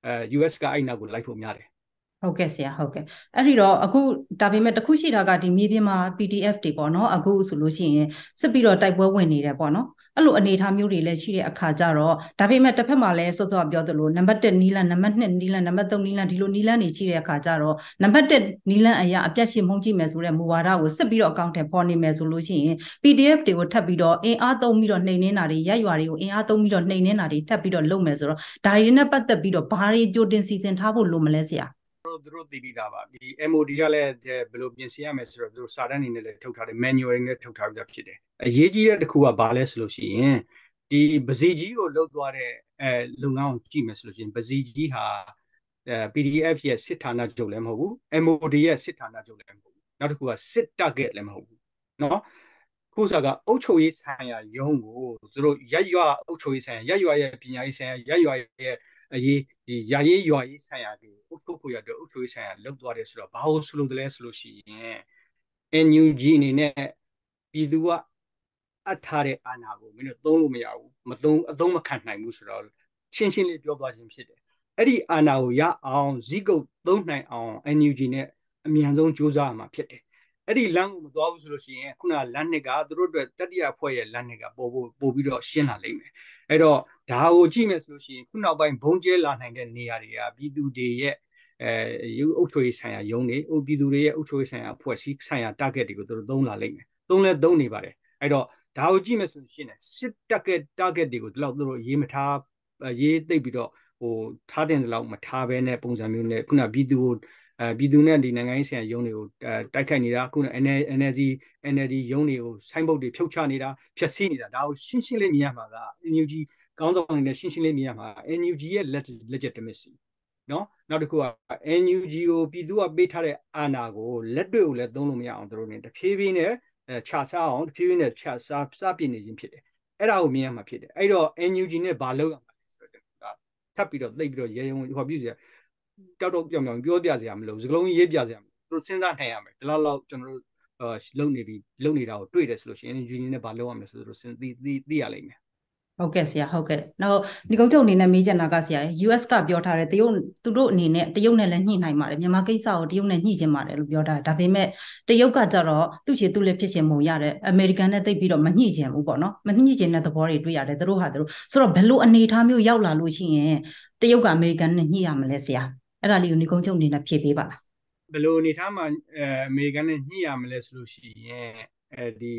အဲ U S ကအဲ့နောက်ကိုလိုက်ဖို့များတယ်ဟုတ်ကဲ့ဆရာဟုတ်ကဲ့အဲ့ဒီတော့အခုဒါပေမဲ့တခုရှိတာကဒီမြေပြင်မှာ P D F တွေပေါ့နော်အခုဆိုလို့ရှိရင်စစ်ပြီးတော့တိုက်ပွဲဝင်နေတယ်ပေါ့နော်အဲ့လိုအနေအထားမျိုးတွေလည်းရှိတဲ့အခါကျတော့ဒါပေမဲ့တစ်ဖက်မှာလည်းစောစောပြောသလိုနံပါတ်တစ်နီးလန်းနံပါတ်နှစ်နီးလန်းနံပါတ်သုံးနီးလန်းဒီလိုနီးလန်းတွေရှိတဲ့အခါကျတော့နံပါတ်တစ်နီးလန်းအရာအပြတ်ရှိမှုန်းကြည့်မယ်ဆိုတဲ့မူဝါဒကိုစစ်ပြီးတော့အကောင့်ထဲပေါ်နေမယ်ဆိုလို့ရှိရင် P D F တွေကိုထပ်ပြီးတော့အင်အားသုံးပြီးတော့နှိမ်နှင်းတာတွေရက်ရွာတွေကိုအင်အားသုံးပြီးတော့နှိမ်နှင်းတာတွေထပ်ပြီးတော့လုပ်မယ်ဆိုတော့ဒါတွေနဲ့ပတ်သက်ပြီးတော့ဘာတွေကြိုတင်စီစဉ်ထားဖို့လိုမလဲဆရာသူတို့သိပြီးသားပါဒီ M O D ကလည်းဘယ်လိုပြင်ဆင်ရမယ်ဆိုတော့သူတို့စာတမ်းအနေနဲ့လည်းထုတ်ထားတယ် manual နဲ့ထုတ်ထားပြီးသားဖြစ်တယ်အရေးကြီးတဲ့တစ်ခုကဘာလဲဆိုလို့ရှိရင်ဒီပစီကြီးကိုလုတ်သွားတဲ့အဲလုပ်ငန်းကိုကြည့်မယ်ဆိုလို့ရှိရင်ပစီကြီးဟာအဲ P D F ရဲ့စစ်ဌာနချုပ်လည်းမဟုတ်ဘူး M O D ရဲ့စစ်ဌာနချုပ်လည်းမဟုတ်ဘူးနောက်တစ်ခုကစစ် target လည်းမဟုတ်ဘူးเนาะခုစားကအုတ်ချုပ်ရေးဆိုင်ရာရုံးကိုသူတို့ရက်ရွာအုတ်ချုပ်ရေးဆိုင်ရာရက်ရွာရဲ့ပညာရေးဆိုင်ရာရက်ရွာရဲ့အရေးဒီရာရေးရွာရေးဆိုင်ရာကိုအုတ်ချုပ်ဖို့ရတဲ့အုတ်ချုပ်ရေးဆိုင်ရာလောက်သွားတယ်ဆိုတော့ဘာလို့ဆိုလို့တလဲဆိုလို့ရှိရင် N U G အနေနဲ့ပြည်သူကအထားတဲ့အာဏာကိုမင်းတို့သုံးလို့မရဘူးမသုံးအသုံးမခံနိုင်ဘူးဆိုတော့ရှင်းရှင်းလေးပြောသွားခြင်းဖြစ်တယ်အဲ့ဒီအာဏာကိုရအောင်ဇီးကုတ်သုံးနိုင်အောင် N U G နဲ့အမြန်ဆုံးကြိုးစားရမှာဖြစ်တယ်အဲ့ဒီလမ်းကိုမသွားဘူးဆိုလို့ရှိရင်ခုနလမ်းနှစ်ကသူတို့အတွက်တတိယဖွဲ့ရဲ့လမ်းနှစ်ကပို့ပို့ပို့ပြီးတော့ရှင်းလာလိမ့်မယ်အဲ့တော့ဒါကိုကြည့်မယ်ဆိုလို့ရှိရင်ခုနောက်ပိုင်းဘုံကျဲလာနိုင်တဲ့နေရာတွေကပြည်သူတွေရဲ့အဲရုပ်အုပ်ချုပ်ရေးဆိုင်ရာရုံးတွေဥပြည်သူတွေရဲ့အုပ်ချုပ်ရေးဆိုင်ရာဖွဲ့စည်းဆိုင်ရာ target တွေကိုသူတို့သုံးလာလိမ့်မယ်သုံးလဲသုံးနေပါတယ်အဲ့တော့ဒါကိုကြည့်မယ်ဆိုရင်စစ် target target တွေကိုဒီလောက်သူတို့ရေးမထားရေးသိပ်ပြီးတော့ဟိုထားတဲ့လောက်မထားဘဲနဲ့ပုံစံမျိုးနဲ့ခုနပြည်သူကိုအဲပြည်သူနဲ့ဒီနိုင်ငံရေးဆိုင်ရာရုံးတွေကိုတိုက်ခိုက်နေတာခုန N L D N L D ရုံးတွေကိုဆိုင်းဘုတ်တွေဖြုတ်ချနေတာဖျက်ဆီးနေတာဒါကိုရှင်းရှင်းလေးမြင်ရမှာက N U G ကောင်းဆောင်နေတဲ့ရှင်းရှင်းလေးမြင်ရမှာ N U G ရဲ့ legitimacy နော်နောက်တစ်ခုက N U G ကိုပြည်သူကပေးထားတဲ့အာဏာကိုလက်တွေ့ကိုလည်းသုံးလို့မရအောင်တို့နေတဖြည်းဖြည်းနဲ့ခြာစားအောင်တဖြည်းဖြည်းနဲ့ခြာစားစားပြနေခြင်းဖြစ်တယ်အဲ့ဒါကိုမြင်ရမှာဖြစ်တယ်အဲ့တော့ N U G နဲ့ဘာလုပ်ရမှာလဲဆိုတော့ထပ်ပြီးတော့သိပြီးတော့ရေရုံဟောပြည့်စရာတောက်တော့ပြောင်ပြောင်ပြောပြစရာမလိုစကလုံးရေးပြစရာမလိုသူစဉ်းစားနိုင်ရမယ်ဒီလောက်လောက်ကျွန်တော်တို့လုံနေပြီလုံနေတာကိုတွေ့တယ်ဆိုလို့ရှိရင် N U G နဲ့ဘာလုပ်ရမလဲဆိုတော့စဉ်းသိသိသိရလိမ့်မယ်ဟုတ်ကဲ့ဆရာဟုတ်ကဲ့နောက်ဒီကုန်းချုပ်အနေနဲ့မေးချင်တာကဆရာ U S ကပြောထားတယ်တရုတ်သူတို့အနေနဲ့တရုတ်နဲ့လည်းညှိနိုင်ပါတယ်မြန်မာကိစ္စကိုတရုတ်နဲ့ညှိချင်ပါတယ်လို့ပြောထားတယ်ဒါပေမဲ့တရုတ်ကကြတော့သူ့ချေသူ့လည်းဖြစ်ချင်မှုရတယ်အမေရိကန်နဲ့သိပြီးတော့မညှိချင်ဘူးပေါ့နော်မညှိချင်တဲ့သဘောတွေတွေ့ရတယ်သူတို့ဟာသူတို့ဆိုတော့ဘယ်လိုအနေအထားမျိုးရောက်လာလို့ရှိရင်တရုတ်ကအမေရိကန်နဲ့ညှိရမလဲဆရာအဲ့ဒါလေးကိုဒီကုန်းချုပ်အနေနဲ့ဖြေပေးပါလားဘယ်လိုအနေထားမှာအဲအမေရိကန်နဲ့ညှိရမလဲဆိုလို့ရှိရင်အဲဒီ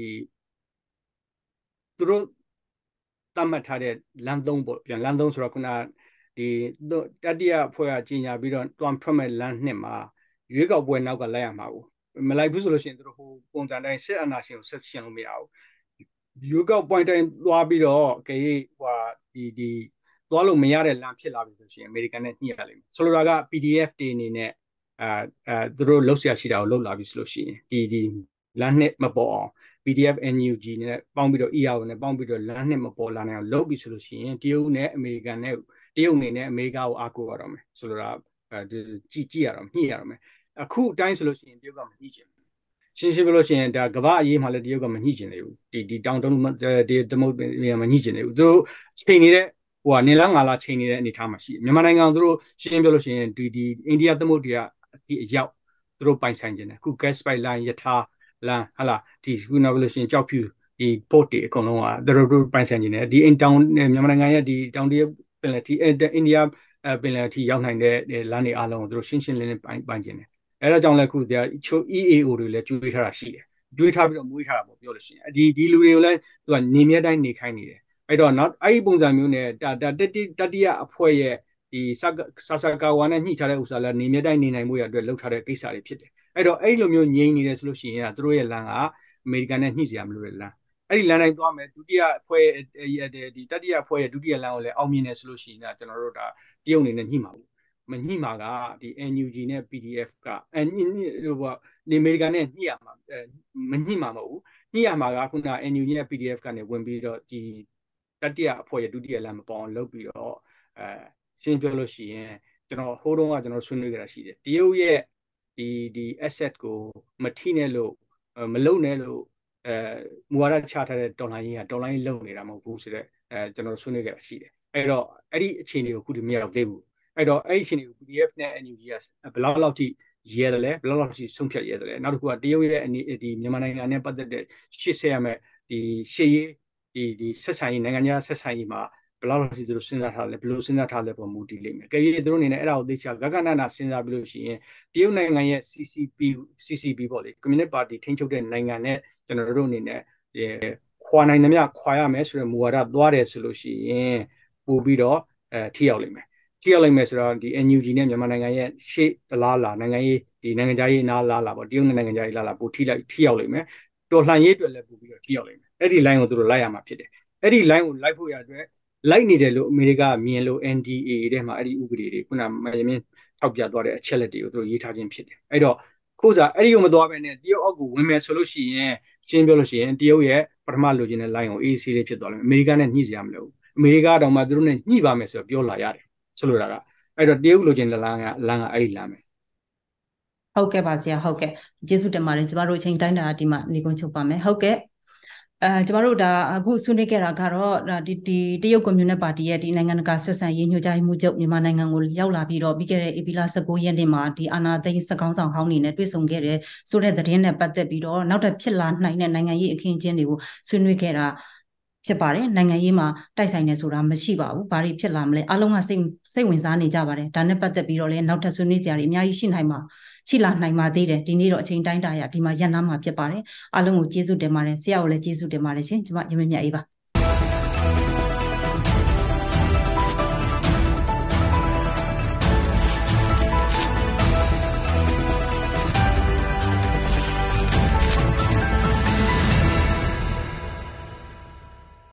သူတို့သတ်မှတ်ထားတဲ့လမ်းသုံးပေါ့ပြန်လမ်းသုံးဆိုတော့ခုနဒီတတိယအဖွဲ့ကကြီးညာပြီးတော့တွန်ထွက်မဲ့လမ်းနှစ်မှာရွေးကောက်ပွဲနောက်ကလိုက်ရမှာဘူးမလိုက်ဘူးဆိုလို့ရှိရင်သူတို့ဟိုပုံစံတိုင်းစစ်အာဏာရှင်ကိုဆက်ရှင်လို့မရဘူးရွေးကောက်ပွဲတိုင်းသွားပြီးတော့ကေဟိုဒီဒီသွားလို့မရတဲ့လမ်းဖြစ်လာပြီဆိုရှင်အမေရိကန်နဲ့ညှိရလိမ့်မယ်ဆိုလိုတာက P D F တွေအနေနဲ့အဲအဲသူတို့လှုပ်ရှားရှိတာကိုလှုပ်လာပြီဆိုလို့ရှိရင်ဒီဒီလမ်းနှစ်မပေါ်အောင်P D F N U G နဲ့ပေါင်းပြီးတော့ E R O နဲ့ပေါင်းပြီးတော့လမ်းနှစ်မပေါ်လာနိုင်အောင်လုပ်ပြီးဆိုလို့ရှိရင်တရုတ်နဲ့အမေရိကန်နဲ့တရုတ်အနေနဲ့အမေရိကကိုအားကိုးရတော့မယ်ဆိုလိုတာကြည့်ကြည့်ရတော့ညှိရတော့မယ်အခုအတိုင်းဆိုလို့ရှိရင်တရုတ်ကမညှိချင်ဘူးရှင်းရှင်းပြောလို့ရှိရင်ဒါကမ္ဘာအရေးမှာလည်းတရုတ်ကမညှိချင်သေးဘူးဒီဒီတောင်တုံးဒီတမုတ်မညှိချင်သေးဘူးသူတို့ချိန်နေတဲ့ဟိုကနေလားငါလားချိန်နေတဲ့အနေအထားမှာရှိမြန်မာနိုင်ငံသူတို့ရှင်းရှင်းပြောလို့ရှိရင်ဒီဒီအိန္ဒိယသမုဒ္ဒရာဒီအရောက်သူတို့ပိုင်ဆိုင်ခြင်းတယ်အခု gas pipeline ယထာလမ်းဟလာဒီခုနကလို့ရှိရင်ကြောက်ဖြူဒီ port တွေအကုန်လုံးကသူတို့ပိုင်ဆိုင်ခြင်းတယ်ဒီတောင်မြန်မာနိုင်ငံရဲ့ဒီတောင်တရပင်လယ်ဒီအိန္ဒိယပင်လယ်ထိရောက်နိုင်တဲ့လမ်းတွေအားလုံးကိုသူတို့ရှင်းရှင်းလင်းလင်းပိုင်ပိုင်ခြင်းတယ်အဲဒါကြောင့်လည်းခုဒီချို E A O တွေလည်းကျွေးထားတာရှိတယ်ကျွေးထားပြီးတော့မွေးထားတာပေါ့ပြောလို့ရှိရင်ဒီဒီလူတွေကိုလည်းသူကနေမြဲတိုင်းနေခိုင်းနေတယ်အဲ့တော့နောက်အဲ့ဒီပုံစံမျိုးနဲ့တတတတိယအဖွဲ့ရဲ့ဒီဆာဆာကာဝါနဲ့ညှိထားတဲ့ဥစ္စာလည်းနေမြဲတိုင်းနေနိုင်မှုရအတွက်လှုပ်ထားတဲ့ကိစ္စတွေဖြစ်တယ်အဲ့တော့အဲ့လိုမျိုးငြိမ်နေတယ်ဆိုလို့ရှိရင်သူတို့ရဲ့လမ်းကအမေရိကန်နဲ့ညှိစရာမလိုတဲ့လမ်းအဲ့ဒီလမ်းတိုင်းသွားမယ်ဒုတိယအဖွဲ့ဒီတတိယအဖွဲ့ရဲ့ဒုတိယလမ်းကိုလည်းအောင်မြင်တယ်ဆိုလို့ရှိရင်ကျွန်တော်တို့ဒါတရုတ်အနေနဲ့ညှိမှာဘူးမညှိမှာကဒီ N U G နဲ့ P D F ကအဟိုပေါ့ဒီအမေရိကန်နဲ့ညှိရမှာမညှိမှာမဟုတ်ဘူးညှိရမှာကခုန N U G နဲ့ P D F ကနေဝင်ပြီးတော့ဒီတတိယအဖွဲ့ရဲ့ဒုတိယလမ်းမပေါအောင်လုပ်ပြီးတော့အဲရှင်းပြောလို့ရှိရင်ကျွန်တော်ဟိုးတုန်းကကျွန်တော်ဆွေးနွေးကြတာရှိတယ်တရုတ်ရဲ့ဒီဒီ asset ကိုမထိနဲ့လို့မလုံနဲ့လို့အဲမူဝါဒချထားတဲ့ဒေါ်လာရင်းကဒေါ်လာရင်းလုံနေတာမဟုတ်ဘူးဆိုတော့အဲကျွန်တော်ဆွေးနွေးကြတာရှိတယ်အဲ့တော့အဲ့ဒီအခြေအနေကိုခုဒီမရောက်သေးဘူးအဲ့တော့အဲ့ဒီရှင်တွေကို P D F နဲ့ N U G ကဘယ်လောက်လောက်ထိရဲတယ်လဲဘယ်လောက်လောက်ထိဆုံးဖြတ်ရဲတယ်လဲနောက်တစ်ခုကတရုတ်ရဲ့ဒီမြန်မာနိုင်ငံနဲ့ပတ်သက်တဲ့ရှေ့ဆက်ရမယ့်ဒီရှေ့ရေးဒီဒီဆက်ဆံရေးနိုင်ငံခြားဆက်ဆံရေးမှာဘယ်လောက်လောက်ထိသူတို့စဉ်းစားထားလဲဘယ်လိုစဉ်းစားထားလဲပေါ်မူတည်လိမ့်မယ်။ကြည့်ရသူတို့အနေနဲ့အဲ့ဒါကိုသိချာဂကနနာစဉ်းစားပြီးလို့ရှိရင်တရုတ်နိုင်ငံရဲ့ C C P C C P ပေါ့လေ Communist Party ထိန်းချုပ်တဲ့နိုင်ငံနဲ့ကျွန်တော်တို့အနေနဲ့ခွာနိုင်သမျှခွာရမယ်ဆိုတဲ့မူဝါဒသွားတယ်ဆိုလို့ရှိရင်ပို့ပြီးတော့အဲထိရောက်လိမ့်မယ်ထိရောက်လိမ့်မယ်ဆိုတော့ဒီ N U G နဲ့မြန်မာနိုင်ငံရဲ့ရှေ့တလားလာနိုင်ငံရေးဒီနိုင်ငံခြားရေးနားလားလာပေါ့တရုတ်နဲ့နိုင်ငံခြားရေးလားလာပို့ထိလိုက်ထိရောက်လိမ့်မယ်တော်လှန်ရေးအတွက်လည်းပို့ပြီးတော့ထိရောက်လိမ့်မယ်အဲ့ဒီ line ကိုသူတို့လိုက်ရမှာဖြစ်တယ်အဲ့ဒီ line ကိုလိုက်ဖို့ရအတွက်လိုက်နေတယ်လို့အမေရိကမြင်လို့ N D A A ထဲမှာအဲ့ဒီဥပဒေတွေခုနမယမင်းထောက်ပြသွားတဲ့အချက်လက်တွေကိုသူတို့ရေးထားခြင်းဖြစ်တယ်အဲ့တော့ခုစားအဲ့ဒီကိုမသွားဘဲနဲ့တရုတ်အောက်ကိုဝင်မယ်ဆိုလို့ရှိရင်ရှင်းပြောလို့ရှိရင်တရုတ်ရဲ့ပထမလိုချင်တဲ့ line ကို A C လေးဖြစ်သွားလိမ့်မယ်အမေရိကနဲ့ညှိစရာမလိုဘူးအမေရိကတောင်မှသူတို့နဲ့ညှိပါမယ်ဆိုတော့ပြောလာရတယ်ဆိုလိုတာကအဲ့တော့တရုတ်လိုချင်တဲ့ line က line ကအဲ့ဒီ line ပဲဟုတ်ကဲ့ပါဆရာဟုတ်ကဲ့ကျေးဇူးတင်ပါတယ်ကျမတို့အချိန်တိုင်းတာဒီမှာနေကုန်ချုပ်ပါမယ်ဟုတ်ကဲ့အဲကျမတို့ဒါအခုဆွေးနွေးခဲ့တာကတော့ဒီဒီတရုတ်ကွန်မြူနစ်ပါတီရဲ့ဒီနိုင်ငံတကာဆက်ဆံရေးညွှန်ကြားမှုချုပ်မြန်မာနိုင်ငံကိုရောက်လာပြီးတော့ပြီးခဲ့တဲ့ဧပြီလ၁၉ရက်နေ့မှာဒီအာဏာသိမ်းစကောင်းဆောင်ဟောင်းနေနဲ့တွေ့ဆုံခဲ့တဲ့ဆိုတဲ့သတင်းနဲ့ပတ်သက်ပြီးတော့နောက်ထပ်ဖြစ်လာနိုင်တဲ့နိုင်ငံရေးအခင်းအကျင်းတွေကိုဆွေးနွေးခဲ့တာဖြစ်ပါတယ်နိုင်ငံရေးမှာတိုက်ဆိုင်နေဆိုတာမရှိပါဘူးဘာတွေဖြစ်လာမလဲအားလုံးကစိတ်စိတ်ဝင်စားနေကြပါတယ်ဒါနဲ့ပတ်သက်ပြီးတော့လည်းနောက်ထပ်ဆွေးနွေးစရာတွေအများကြီးရှိနိုင်မှာရှိလာနိုင်ပါသေးတယ်ဒီနေ့တော့အချိန်တိုင်းတာရဒီမှာရန်နာမှာဖြစ်ပါတယ်အားလုံးကိုကျေးဇူးတင်ပါတယ်ဆရာကိုလည်းကျေးဇူးတင်ပါတယ်ရှင်ကျွန်မရမမြတ်အေးပါ